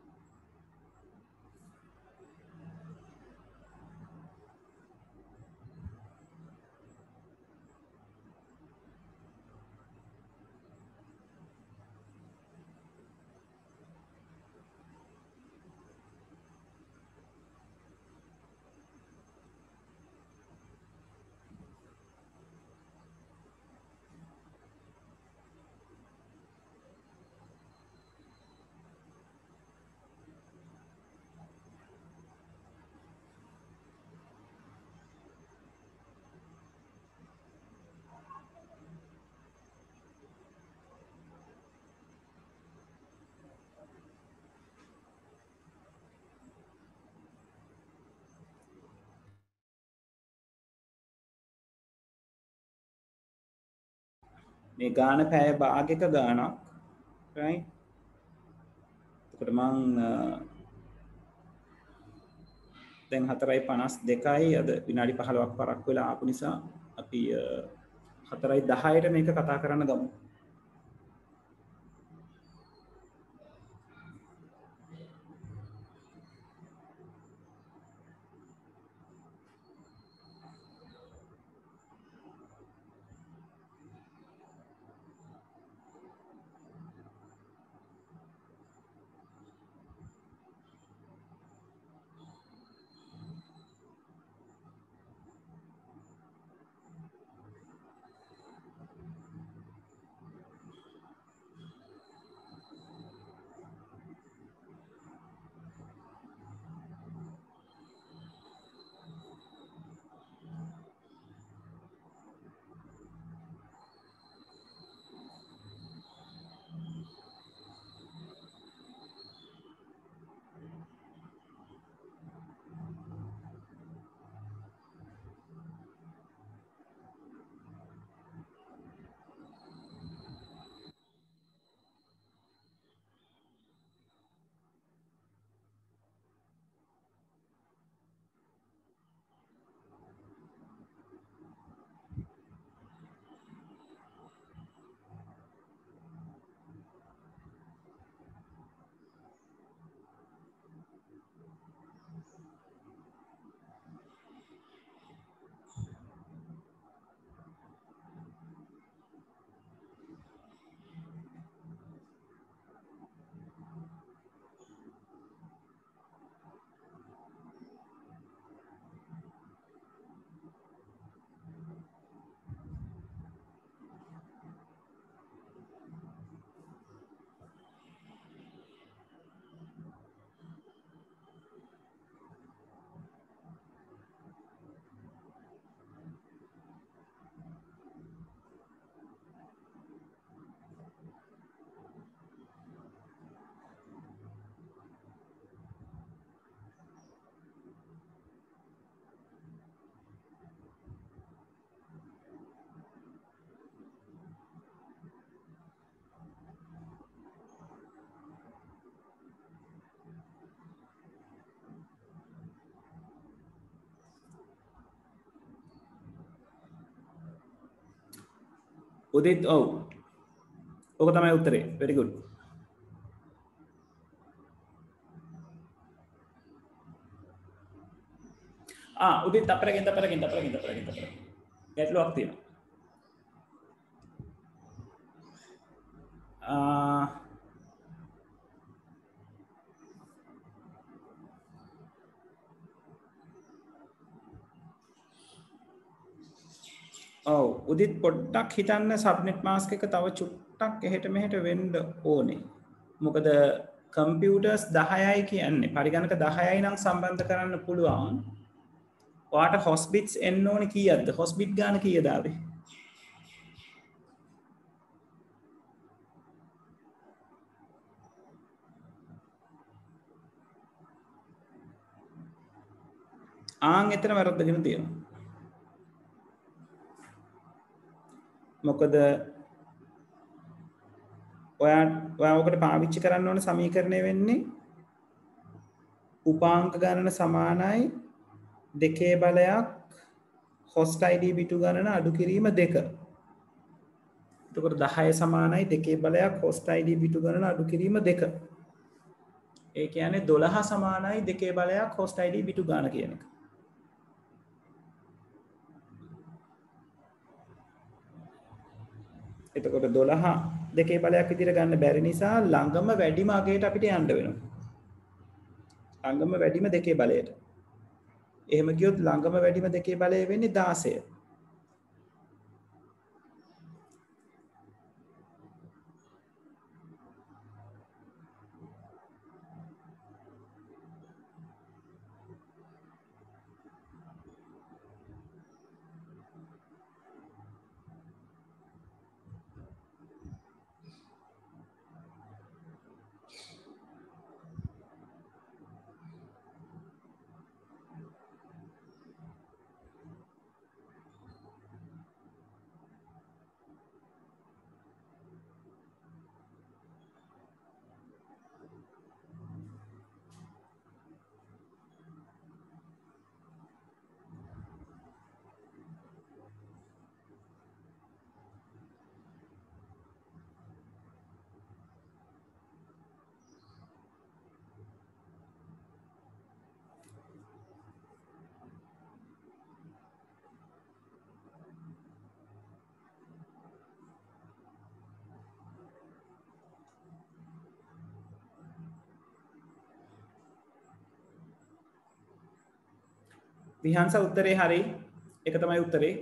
මේ ගාන පැය භාගයක ගානක් right? එතකොට මං දැන් 4:52යි අද විනාඩි 15ක් පරක් වෙලා ආපු නිසා අපි 4:10ට මේක කතා කරන්න ගමු. උදිත් ඔව්. ඕක තමයි උත්තරේ. very good. උදිත් තප්පරකින්. ගැටලුවක් තියෙනවා. ඔව් උදිත් පොඩ්ඩක් හිතන්න සබ්නෙට් මාස්ක් එක තව චුට්ටක් එහෙට මෙහෙට වෙන්න ඕනේ. මොකද කම්පියුටර්ස් 10යි කියන්නේ පරිගණක 10යි නම් සම්බන්ධ කරන්න පුළුවන්. ඔයාට හොස්බිට්ස් එන්න ඕනේ කීයක්ද? හොස්බිට් ගාන කීයද ආවේ? එතන වැරද්දගෙන තියෙනවා. මොකද ඔයා ඔකට පාවිච්චි කරන්න ඕන සමීකරණය වෙන්නේ උපාංක ගණන සමානයි 2 බලයක් host id බිටු ගණන අඩු කිරීම 2. එතකොට 10 සමානයි 2 බලයක් host id බිටු ගණන අඩු කිරීම 2. ඒ කියන්නේ 12 සමානයි 2 බලයක් host id බිටු ගාන කියන එක. එතකොට 12 2 බලයක් විදිහට ගන්න බැරි නිසා ළඟම වැඩිම අගයට අපිට යන්න වෙනවා. ළඟම වැඩිම 2 බලයට. එහෙම කියොත් ළඟම වැඩිම 2 බලය වෙන්නේ 16. විහංස උත්තරේ හරි. එක තමයි උත්තරේ.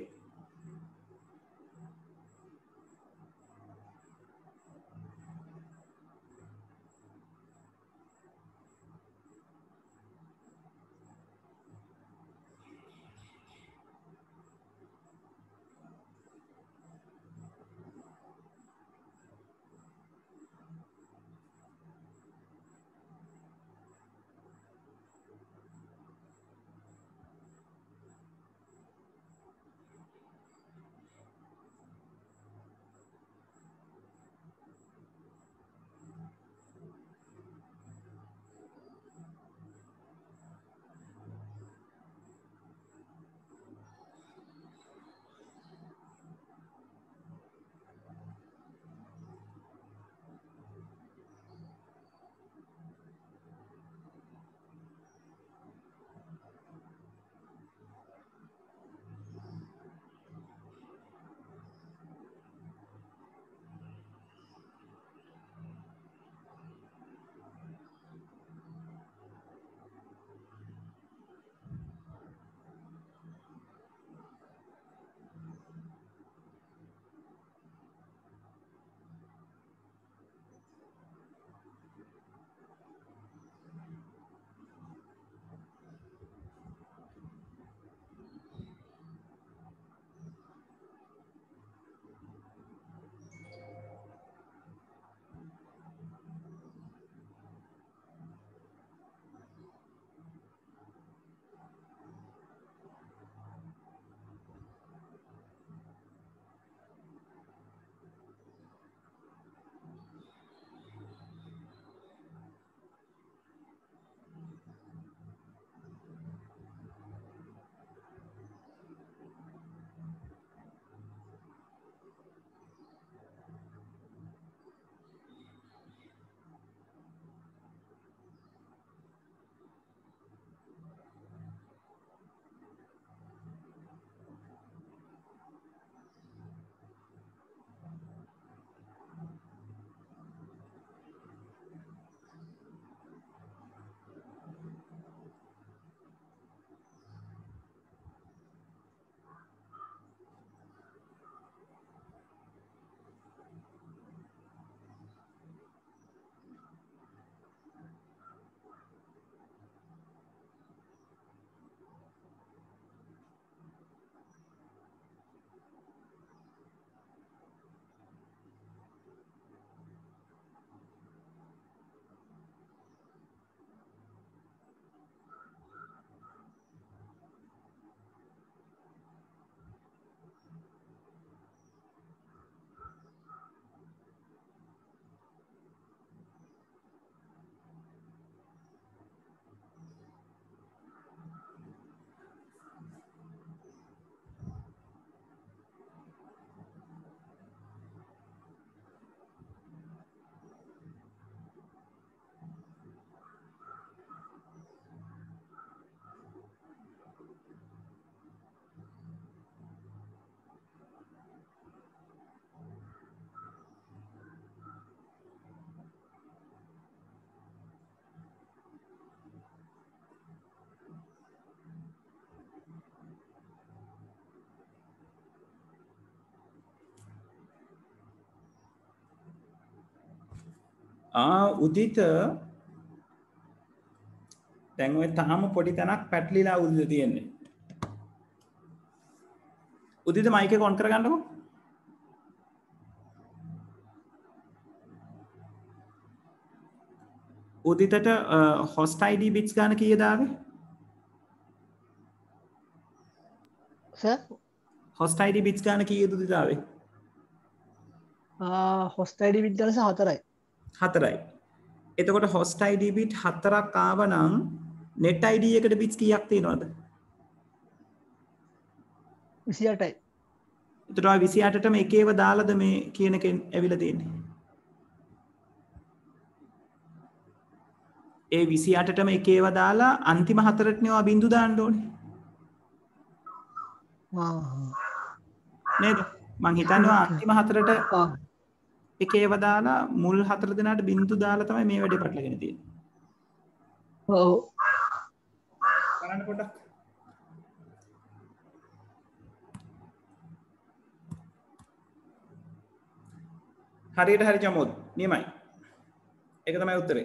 උදිත දැන් ඔය තාම පොඩි තැනක් පැටලිලා උදිත තියෙන්නේ. උදිත මයික් එක ඔන් කරගන්නකෝ. උදිතට host id bits ගන්න කීයද ආවේ? සර් host id bits ගන්න කීයද උදිත ආවේ? හොස්ට අයිඩි බිට් ගලස 4යි. 4යි. එතකොට host id bit 4ක් ආවනම් net id එකට bits කීයක් තියෙනවද? 28යි. එතකොට ඔය 28ටම එකේව දාලාද මේ කියන එකෙන් ඇවිල්ලා තියෙන්නේ? ඒ 28ටම එකේව දාලා අන්තිම 4ටනේ ඔය බිංදු දාන්න ඕනේ. නේද? මං හිතන්නේ අන්තිම 4ට එකේව දාලා මුල් 4 දෙනාට බිංදු දාලා තමයි මේ වැඩේ පටලගෙන තියෙන්නේ. ඔව්. බලන්න පොඩ්ඩක්. හරියට හරි ජමොත් නියමයි. ඒක තමයි උත්තරේ.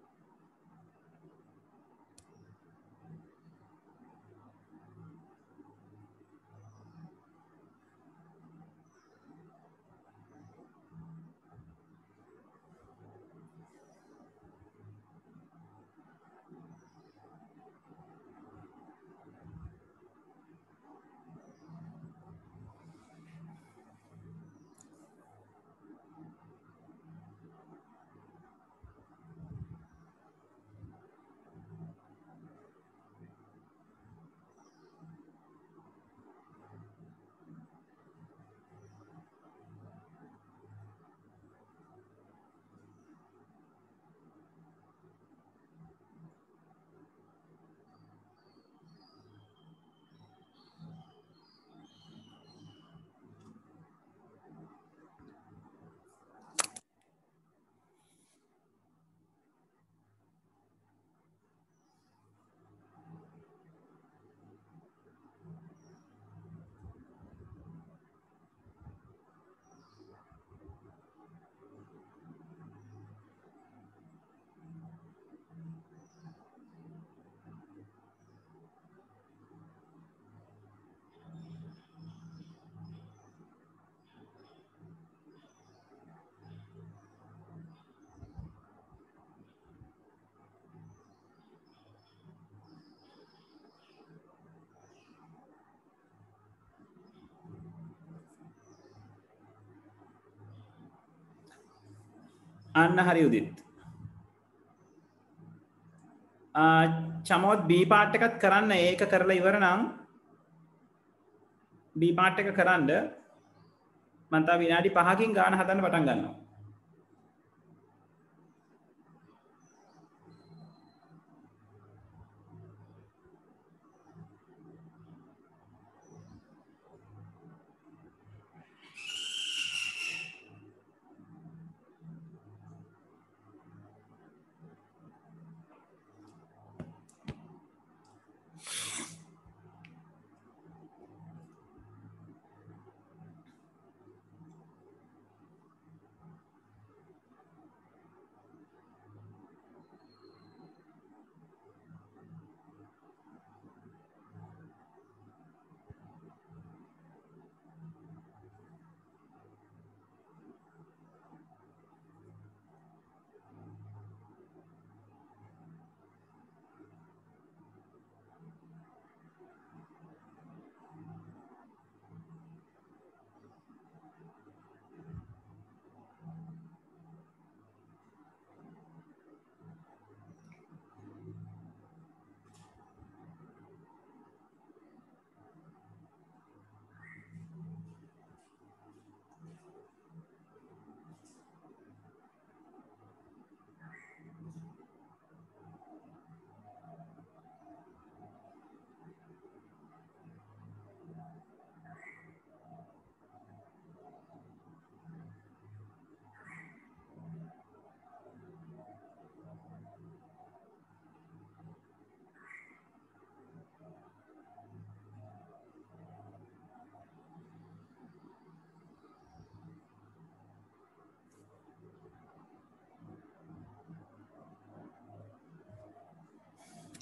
අන්න හරි උදිත්. චමෝත් B පාර්ට් එකත් කරන්න. ඒක කරලා ඉවර නම් B පාර්ට් එක කරන්න මම තව විනාඩි 5කින් ගාන හදන්න පටන් ගන්නවා.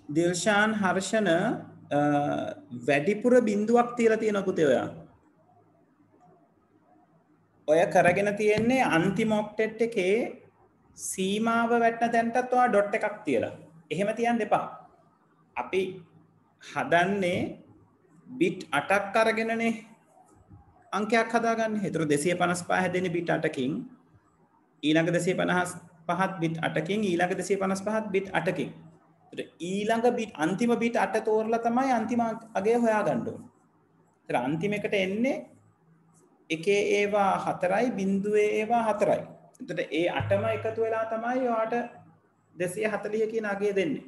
දිල්ෂාන් හර්ෂණ වැඩිපුර බිඳුවක් තියලා තියෙන පුතේ ඔයා. ඔය කරගෙන තියෙන්නේ අන්තිම ඔක්ටෙට් එකේ සීමාව වැටෙන තැනටත් ඔයා ඩොට් එකක් තියලා. එහෙම තියන්න එපා. අපි හදන්නේ බිට් 8ක් අරගෙනනේ අංකයක් හදාගන්නේ. ඒතර 255 හැදෙන්නේ බිට් 8කින්. ඊළඟ 255ත් බිට් 8කින් ඊළඟ 255ත් බිට් 8කින්. ඊළඟ බිට් අන්තිම බිට් 8 තෝරලා තමයි අන්තිම අගය හොයාගන්න ඕනේ. ඒතර අන්තිම එකට එන්නේ එකේ ඒවා 4යි බිඳුවේ ඒවා 4යි. එතකොට ඒ 8ම එකතු වෙලා තමයි ඔයාට 240 කියන අගය දෙන්නේ.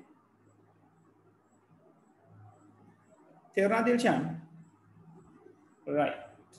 තේරුණාද දිල්ෂාන්? right.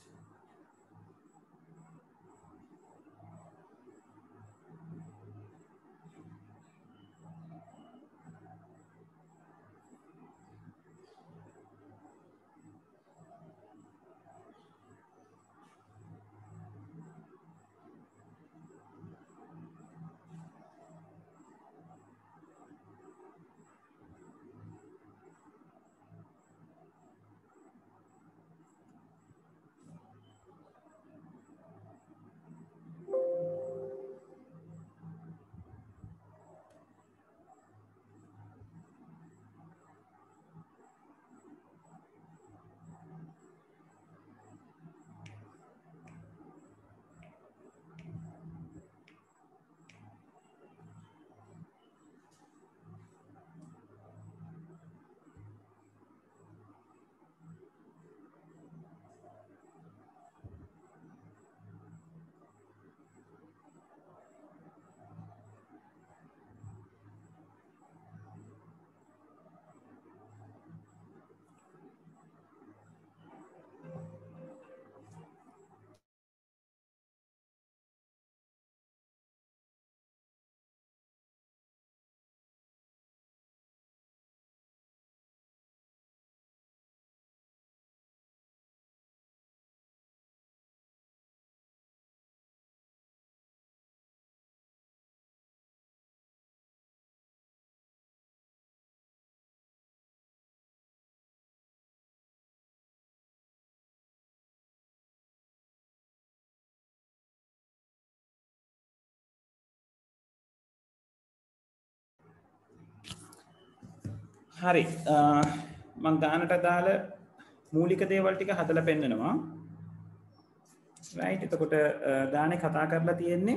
හරි මම ගානට දාලා මූලික දේවල් ටික හදලා පෙන්නනවා right එතකොට ගානේ කතා කරලා තියෙන්නේ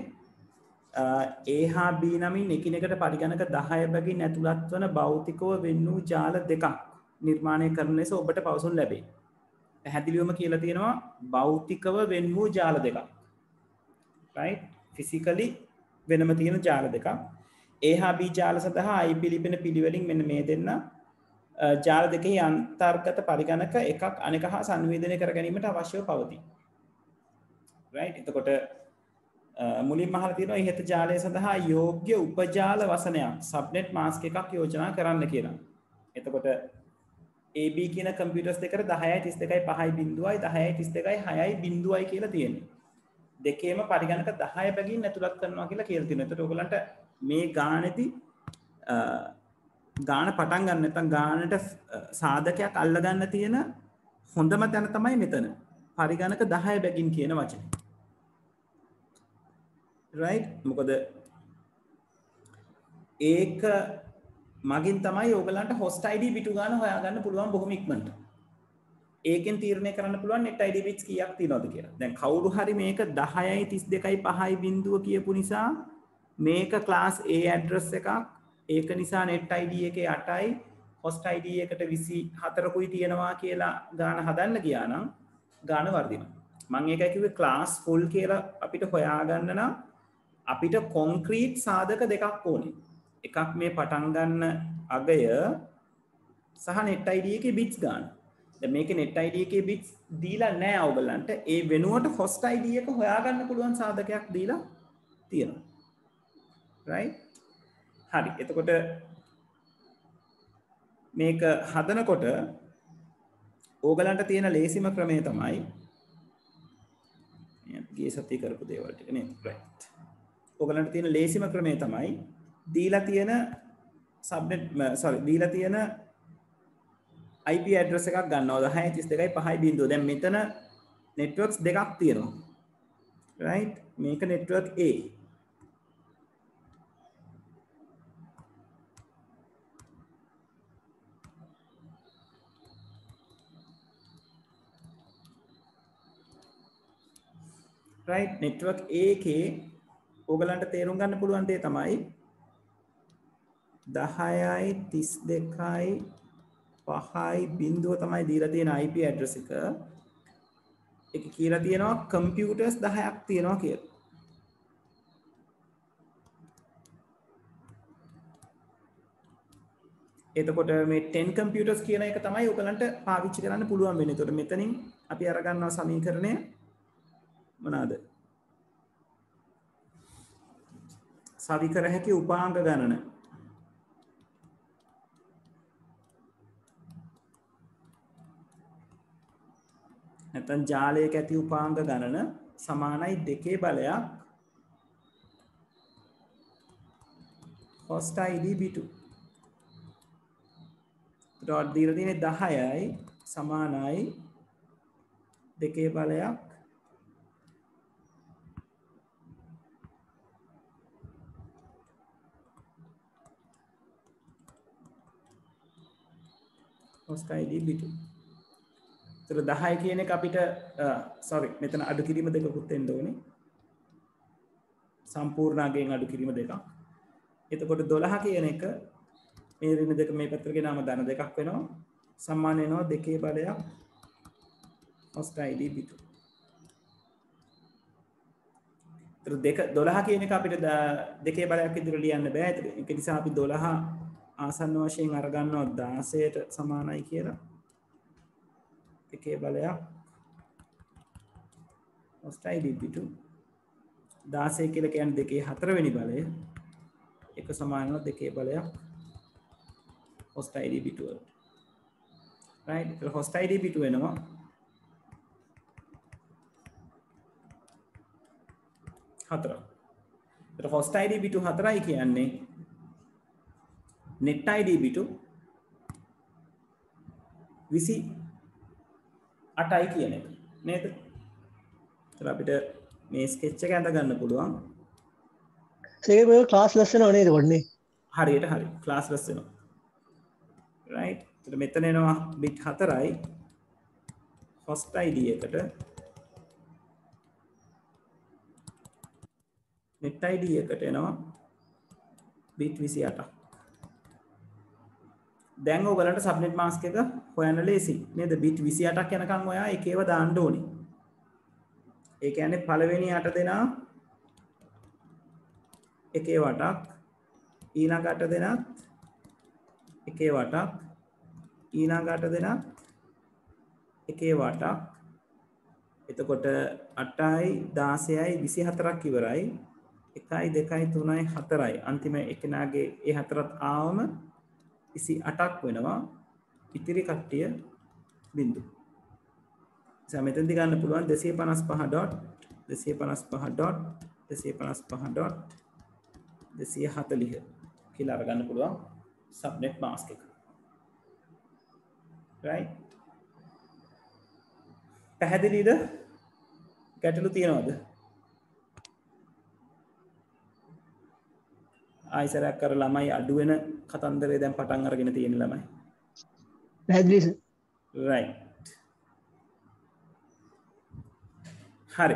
A හා B නමින් එකිනෙකට පරිගණක 10 බැගින් ඇතුළත් වන භෞතිකව වෙන් වූ ජාල දෙකක් නිර්මාණය කරන ලෙස ඔබට පවසනු ලැබේ. පැහැදිලිවම කියලා තියෙනවා භෞතිකව වෙන් වූ ජාල දෙකක් right physically වෙනම තියෙන ජාල දෙකක් A හා B ජාල සඳහා I පිළිපෙන පිළිවෙලින් මෙන්න මේ දෙන්න ජාල දෙකෙහි අන්තර්ගත පරිගණක එකක් අනෙක හා සංවේදනය කර ගැනීමට අවශ්‍යව පවතී. right එතකොට මුලින්ම අහලා තියෙනවා ඉහත ජාලය සඳහා යෝග්‍ය උපජාල වසනයක් සබ්නෙට් මාස්ක් එකක් යෝජනා කරන්න කියලා. එතකොට AB කියන කම්පියුටර්ස් දෙකට 10යි 32යි 5යි බිඳුවයි 10යි 32යි 6යි බිඳුවයි කියලා තියෙන්නේ. දෙකේම පරිගණක 10 බැගින් ඇතුළත් කරනවා කියලා කියලා තියෙනවා. එතකොට ඔයගලන්ට මේ ගානේදී ගාන පටන් ගන්න නැත්නම් ගානට සාධකයක් අල්ල ගන්න තියෙන හොඳම තැන තමයි මෙතන. පරිගණක 10 බැගින් කියන වචනේ. right මොකද ඒක මගින් තමයි ඔයගලන්ට host id බිටු ගන්න හොයාගන්න පුළුවන් බොහොම ඉක්මනට. ඒකෙන් තීරණය කරන්න පුළුවන් net id bits කීයක් තියෙනවද කියලා. දැන් කවුරු හරි මේක 10යි 32යි 5යි බිඳුව කියපු නිසා මේක class A address එකක්. ඒක නිසා net id එකේ 8යි host id එකට 24කුයි තියෙනවා කියලා ගාන හදන්න ගියා නම් ගාන වර්ධිනවා. මම ඒකයි කිව්වේ class full කියලා අපිට හොයාගන්න නම් අපිට කොන්ක්‍රීට් සාධක දෙකක් ඕනේ. එකක් මේ පටන් ගන්න අගය සහ net id එකේ bits ගන්න. දැන් මේකේ net id එකේ bits දීලා නැහැ ඔයගලන්ට. ඒ වෙනුවට host id එක හොයාගන්න පුළුවන් සාධකයක් දීලා තියෙනවා. right? හරි. එතකොට මේක හදනකොට ඕගලන්ට තියෙන ලේසිම ක්‍රමය තමයි ගිය සතියේ කරපු දේවල් ටික නේද? right. ඕගලන්ට තියෙන ලේසිම ක්‍රමය තමයි දීලා තියෙන subnet sorry දීලා තියෙන IP address එකක් ගන්නවා 10.32.5.0 දැන් මෙතන networks දෙකක් තියෙනවා right මේක network A right network A එකේ ඕගලන්ට තේරුම් ගන්න පුළුවන් දේ තමයි 10.32.5 තමයි දීලා තියෙන IP address එක. ඒක කියලා තියෙනවා computers 10ක් තියෙනවා කියලා. එතකොට මේ 10 computers කියන එක තමයි ඔයගලන්ට පාවිච්චි කරන්න පුළුවන් වෙන්නේ. එතකොට මෙතනින් අපි අරගන්නවා සමීකරණය මොනවාද? සවි කර හැකි උපාංග ගණන. නැත්නම් ජාලයක ඇති උපාංග ගණන සමානයි 2 බලයක් host id b2. dot දීලා තියෙන්නේ 10යි සමානයි 2 බලයක් host id b2. तर 10 කියන එක අපිට sorry මෙතන අඩු කිරීම දෙකකුත් එන්න ඕනේ. සම්පූර්ණ අගයෙන් අඩු කිරීම දෙකක්. එතකොට 12 කියන එක මේ ඍණ දෙක මේ පැත්තට ගෙනාම ධන දෙකක් වෙනවා. සමාන වෙනවා 2 බලයක් host id b2. तर 12 කියන එක අපිට 2 බලයක් විදිහට ලියන්න බෑ. ඒක නිසා අපි 12 ආසන්න වශයෙන් අරගන්නවා 16ට සමානයි කියලා. එකේ බලයක් host id b2 16 කියලා කියන්නේ දෙකේ 4 වෙනි බලය එක සමානව දෙකේ බලයක් host id b2 right ඒක host id b2 වෙනවා 4. ඒක host id b2 4යි කියන්නේ net id b2 28යි කියන එක නේද? ඒතර අපිට මේ ස්කෙච් එක ඇඳ ගන්න පුළුවන්. ඒක මේ ක්ලාස් ලෙස් වෙනව නේද කොටනේ? හරියට හරි. ක්ලාස් ලෙස් වෙනවා. right. ඒතර මෙතන එනවා bit 4යි host id එකට net id එකට එනවා bit 28ක්. දැන් ඔයගලන්ට සබ්නෙට් මාස්ක් එක හොයන්න ලේසි නේද? bit 28ක් යනකම් ඔයා එකේව දාන්න ඕනේ. ඒ කියන්නේ පළවෙනි 8 දෙනා එකේ වටක් ඊළඟ 8 දෙනාත් එකේ වටක් ඊළඟ 8 දෙනාත් එකේ වටක්. එතකොට 8යි 16යි 24ක් ඉවරයි. 1යි 2යි 3යි 4යි අන්තිම එකනාගේ ඒ හතරත් ආවම 28ක් වෙනවා. ඉතිරි කට්ටිය බිංදු. මෙතෙන්දි ගන්න පුළුවන් 255.255.240 කියලා අරගන්න පුළුවන් සබ්නෙට් මාස්ක් එක. right පැහැදිලිද? ගැටලු තියෙනවද? ආයිසරයක් කර ළමයි අඩු වෙන කතන්දරේ දැන් පටන් අරගෙන තියෙන ළමයි. පැහැදිලි සර්. right හරි.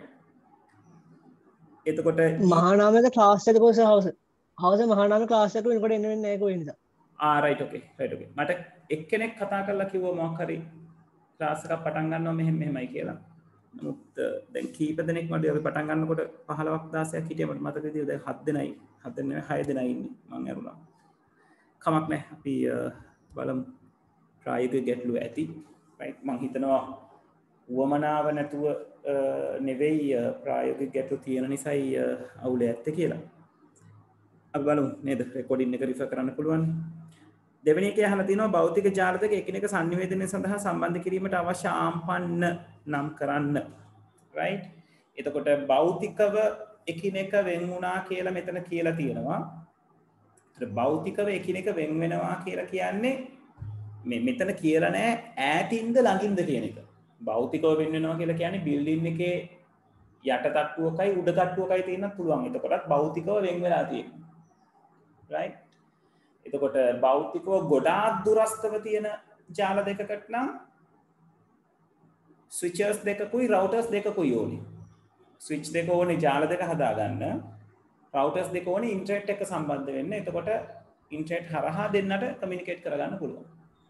එතකොට මහානාමක ක්ලාස් එක කොහොමද හවස මහානාම ක්ලාස් එක වෙනකොට එන්න වෙන්නේ නැහැ කොහේ නිසා? right okay මට එක්කෙනෙක් කතා කරලා කිව්වා මොකක් හරි ක්ලාස් එකක් පටන් ගන්නවා මෙහෙමයි කියලා. නමුත් දැන් කීප දෙනෙක් මඩ අපි පටන් ගන්නකොට 15ක් 16ක් හිටියා මට මතක විදියට දැන් 7 දෙනයි 6 දෙනයි ඉන්නේ මම ඇරුණා. කමක් නැහැ අපි බලමු ප්‍රායෝගික ගැටලු ඇති. right මම හිතනවා වමනාව නැතුව නෙවෙයි ප්‍රායෝගික ගැටලු තියෙන නිසායි අවුල ඇත්තේ කියලා. අපි බලමු නේද රෙකෝඩින් එක රිෆර් කරන්න පුළුවන්. දෙවෙනි එකේ අහලා තිනවා භෞතික ජාල දෙක එකිනෙක සංනිවේදනය සඳහා සම්බන්ධ කිරීමට අවශ්‍ය ආම්පන්න නම් කරන්න. right එතකොට භෞතිකව එකිනෙක වෙන් වුණා කියලා මෙතන කියලා තියෙනවා. භෞතිකව එකිනෙක වෙන් වෙනවා කියලා කියන්නේ මෙතන කියලා නෑ ඈතින්ද ළඟින්ද කියන එක. භෞතිකව වෙන් වෙනවා කියලා කියන්නේ බිල්ඩින් එකේ යට තට්ටුවකයි උඩ තට්ටුවකයි තියෙන්නත් පුළුවන්. එතකොටත් භෞතිකව වෙන් වෙලා තියෙනවා. right? එතකොට භෞතිකව ගොඩාක් දුරස්තව තියෙන ජාල දෙකකට නම් ස්විචර්ස් දෙකකුයි රවුටර්ස් දෙකකුයි ඕනේ. ස්විච් දෙක ඕනේ ජාල දෙක හදාගන්න. රවුටර්ස් දෙක ඕනේ ඉන්ටර්නෙට් එක සම්බන්ධ වෙන්න. එතකොට ඉන්ටර්නෙට් හරහා දෙන්නට කමියුනිකේට් කරගන්න පුළුවන්.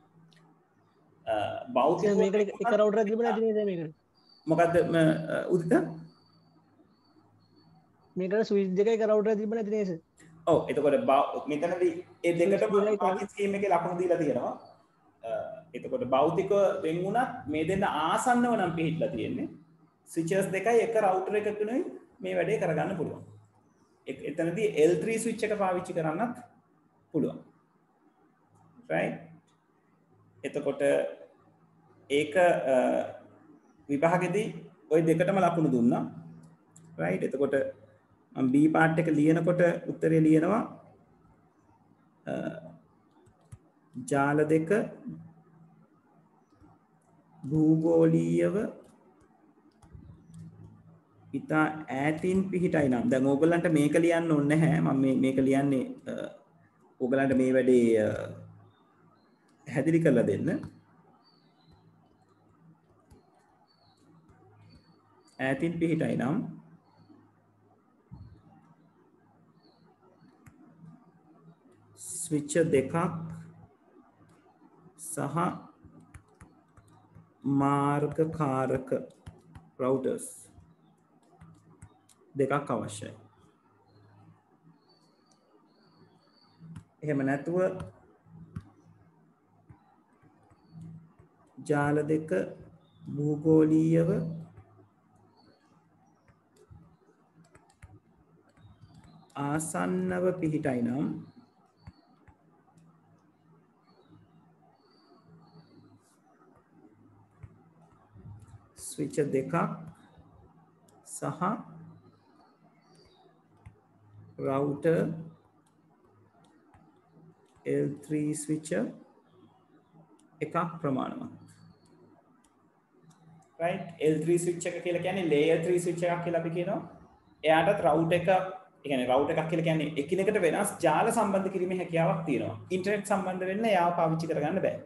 භෞතික මේක එක රවුටර් එකක් තිබුණා නේද මේකට? මොකද්ද උදිත? මේකට ස්විච් දෙක එක රවුටර් එකක් තිබුණා නේද? ඔව් එතකොට මෙතනදී ඒ දෙකටම මාකට් ස්කීම් එකේ ලකුණු දීලා තියෙනවා. එතකොට භෞතික වෙන් වුණත් මේ දෙන්න ආසන්නව නම් පිහිටලා තියෙන්නේ. ස්විචර්ස් දෙකයි එක රවුටර් එකකිනුයි මේ වැඩේ කරගන්න පුළුවන්. එතනදී L3 ස්විච් එක පාවිච්චි කරන්නත් පුළුවන්. right? එතකොට ඒක විභාගෙදී ওই දෙකටම ලකුණු දුන්නා. right? එතකොට මම B part එක ලියනකොට උත්තරේ ලියනවා ජාල දෙක භූගෝලීයව ඉතා ඈතින් පිහිටයි නම් දැන් ඕගොල්ලන්ට මේක ලියන්න ඕනේ නැහැ. මම මේක ලියන්නේ ඕගොල්ලන්ට මේ වැඩේ හැදිරි කරලා දෙන්න. ඈතින් පිහිටයි නම් ස්විච් දෙකක් සහ මාර්ගකාරක රවුටර්ස් දෙකක් අවශ්‍යයි. එහෙම නැතුව ජාල දෙක භූගෝලීයව ආසන්නව පිහිටයි නම් ස්විච් දෙකක් සහ router L3 switcher එකක් ප්‍රමාණවත්. right? L3 switch එක කියලා කියන්නේ layer 3 switch එකක් කියලා අපි කියනවා. එයාටත් router එක, ඒ කියන්නේ router එකක් කියලා කියන්නේ එකිනෙකට වෙනස් ජාල සම්බන්ධ කිරීමේ හැකියාවක් තියෙනවා. ඉන්ටර්නෙට් සම්බන්ධ වෙන්න එයාව පාවිච්චි කරගන්න බෑ.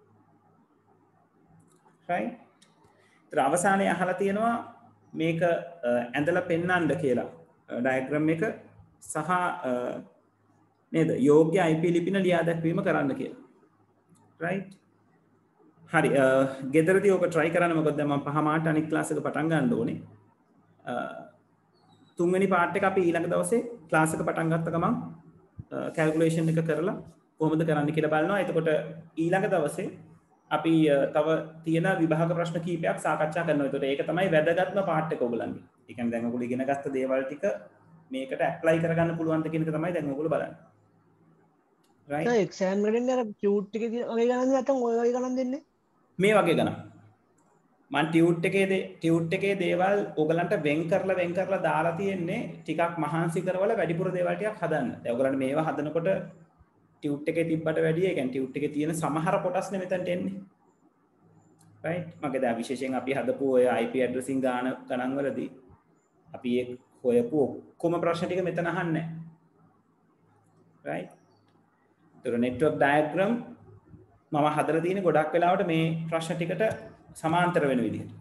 right? ඒතර අවසානයේ අහලා තියෙනවා මේක ඇඳලා පෙන්වන්න කියලා ඩයග්‍රෑම් එක සහ නේද යෝග්‍ය IP ලිපින ලියා දැක්වීම කරන්න කියලා. right? හරි ගෙදරදී ඔක try කරන්න. මොකද දැන් මම 5 මාට අනිත් ක්ලාස් එක පටන් ගන්න ඕනේ. තුන්වෙනි පාර්ට් එක අපි ඊළඟ දවසේ ක්ලාස් එක පටන් ගත්ත ගමන් කැල්කියුලේෂන් එක කරලා කොහොමද කරන්න කියලා බලනවා. එතකොට ඊළඟ දවසේ අපි තව තියෙන විභාග ප්‍රශ්න කීපයක් සාකච්ඡා කරනවා. එතකොට ඒක තමයි වැදගත්ම පාර්ට් එක ඔයගොල්ලන්ගේ. ඒ කියන්නේ දැන් ඔයගොල්ලෝ ඉගෙන ගත්ත දේවල් ටික මේකට ඇප්ලයි කරගන්න පුළුවන්ද කියන එක තමයි දැන් ඔයගොල්ලෝ බලන්නේ. right? එක්සෑම් වලින් අර ටියුට් එකේ වගේ ගණන් නැත්නම් ඔය වගේ ගණන් දෙන්නේ? මේ වගේ ගණන්. මම ටියුට් එකේ දේවල් ඔයගලන්ට වෙන් කරලා දාලා තියෙන්නේ ටිකක් මහන්සි කරවල වැඩිපුර දේවල් ටිකක් හදන්න. දැන් ඔයගලන්ට මේවා හදනකොට ටියුට් එකේ තිබ්බට වැඩිය ඒ කියන්නේ ටියුට් එකේ තියෙන සමහර කොටස් නේ මෙතනට එන්නේ. right? මගේ දැන් විශේෂයෙන් අපි හදපු ඔය IP addressing ගණන් වලදී අපි ඒ හොයපු ඔක්කොම ප්‍රශ්න ටික මෙතන අහන්නේ නැහැ. right? ඒතර network diagram මම හදලා තියෙන ගොඩක් වෙලාවට මේ ප්‍රශ්න ටිකට සමාන්තර වෙන විදිහට.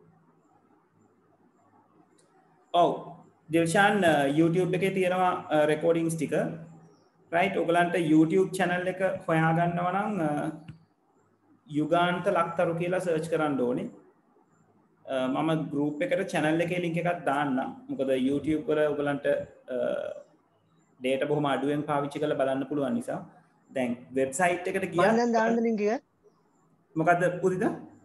ඔව් දිල්ෂාන් YouTube එකේ තියෙනවා recordings ටික. right? ඔයගලන්ට YouTube channel එක හොයාගන්නවා නම් යුගාන්ත ලක්තරු කියලා search කරන්න ඕනේ. මම group එකට channel එකේ link එකක් දාන්නම්. මොකද YouTube වල ඔයගලන්ට data බොහොම අඩුවෙන් පාවිච්චි කරලා බලන්න පුළුවන් නිසා. දැන් website එකට ගියා මම දැන් දාන්න link එක. මොකද්ද පුදිද?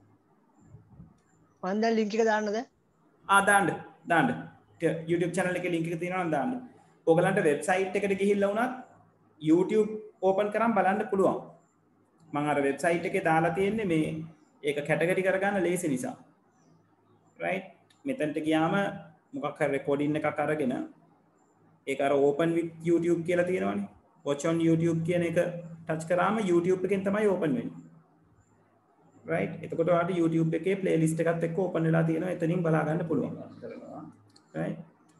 මම දැන් link එක දාන්නද? දාන්න. YouTube channel එකේ link එක තියෙනවා නම් දාන්න. ඔයගලන්ට website එකට ගිහිල්ලා වුණත් YouTube open කරන් බලන්න පුළුවන්. මම අර website එකේ දාලා තියෙන්නේ මේ ඒක කැටගරි කරගන්න ලේසි නිසා. right? මෙතනට ගියාම මොකක් හරි recording එකක් අරගෙන ඒක අර open with YouTube කියලා තියෙනවනේ. watch on YouTube කියන එක touch කරාම YouTube එකෙන් තමයි open වෙන්නේ. right? එතකොට ඔයාලට YouTube එකේ playlist එකත් එක්ක open වෙලා තියෙනවා. එතනින් බලා ගන්න පුළුවන්. right?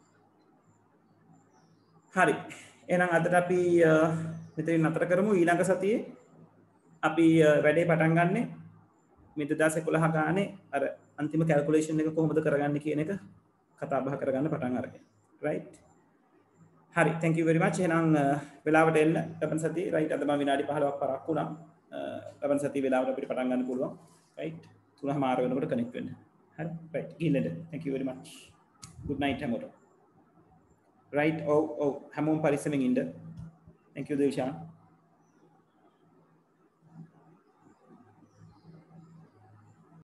හරි. එහෙනම් අදට අපි මෙතනින් නතර කරමු. ඊළඟ සතියේ අපි වැඩේ පටන් ගන්නෙ මේ 2011 ගානේ අර අන්තිම calculation එක කොහොමද කරගන්නේ කියන එක කතා බහ කරගන්න පටන් අරගෙන. right? හරි, thank you very much. එහෙනම් වෙලාවට එන්න ලබන සතියේ right අද මම විනාඩි 15ක් පරක් වුණා. ලබන සතියේ වෙලාවට අපිට පටන් ගන්න පුළුවන්. right? 3:00 වෙනකොට connect වෙන්න. හරි? right. ගිහින් thank you very much. good night හැමෝටම. right? හැමෝම පරිස්සමෙන් ඉන්න. thank you Deshan.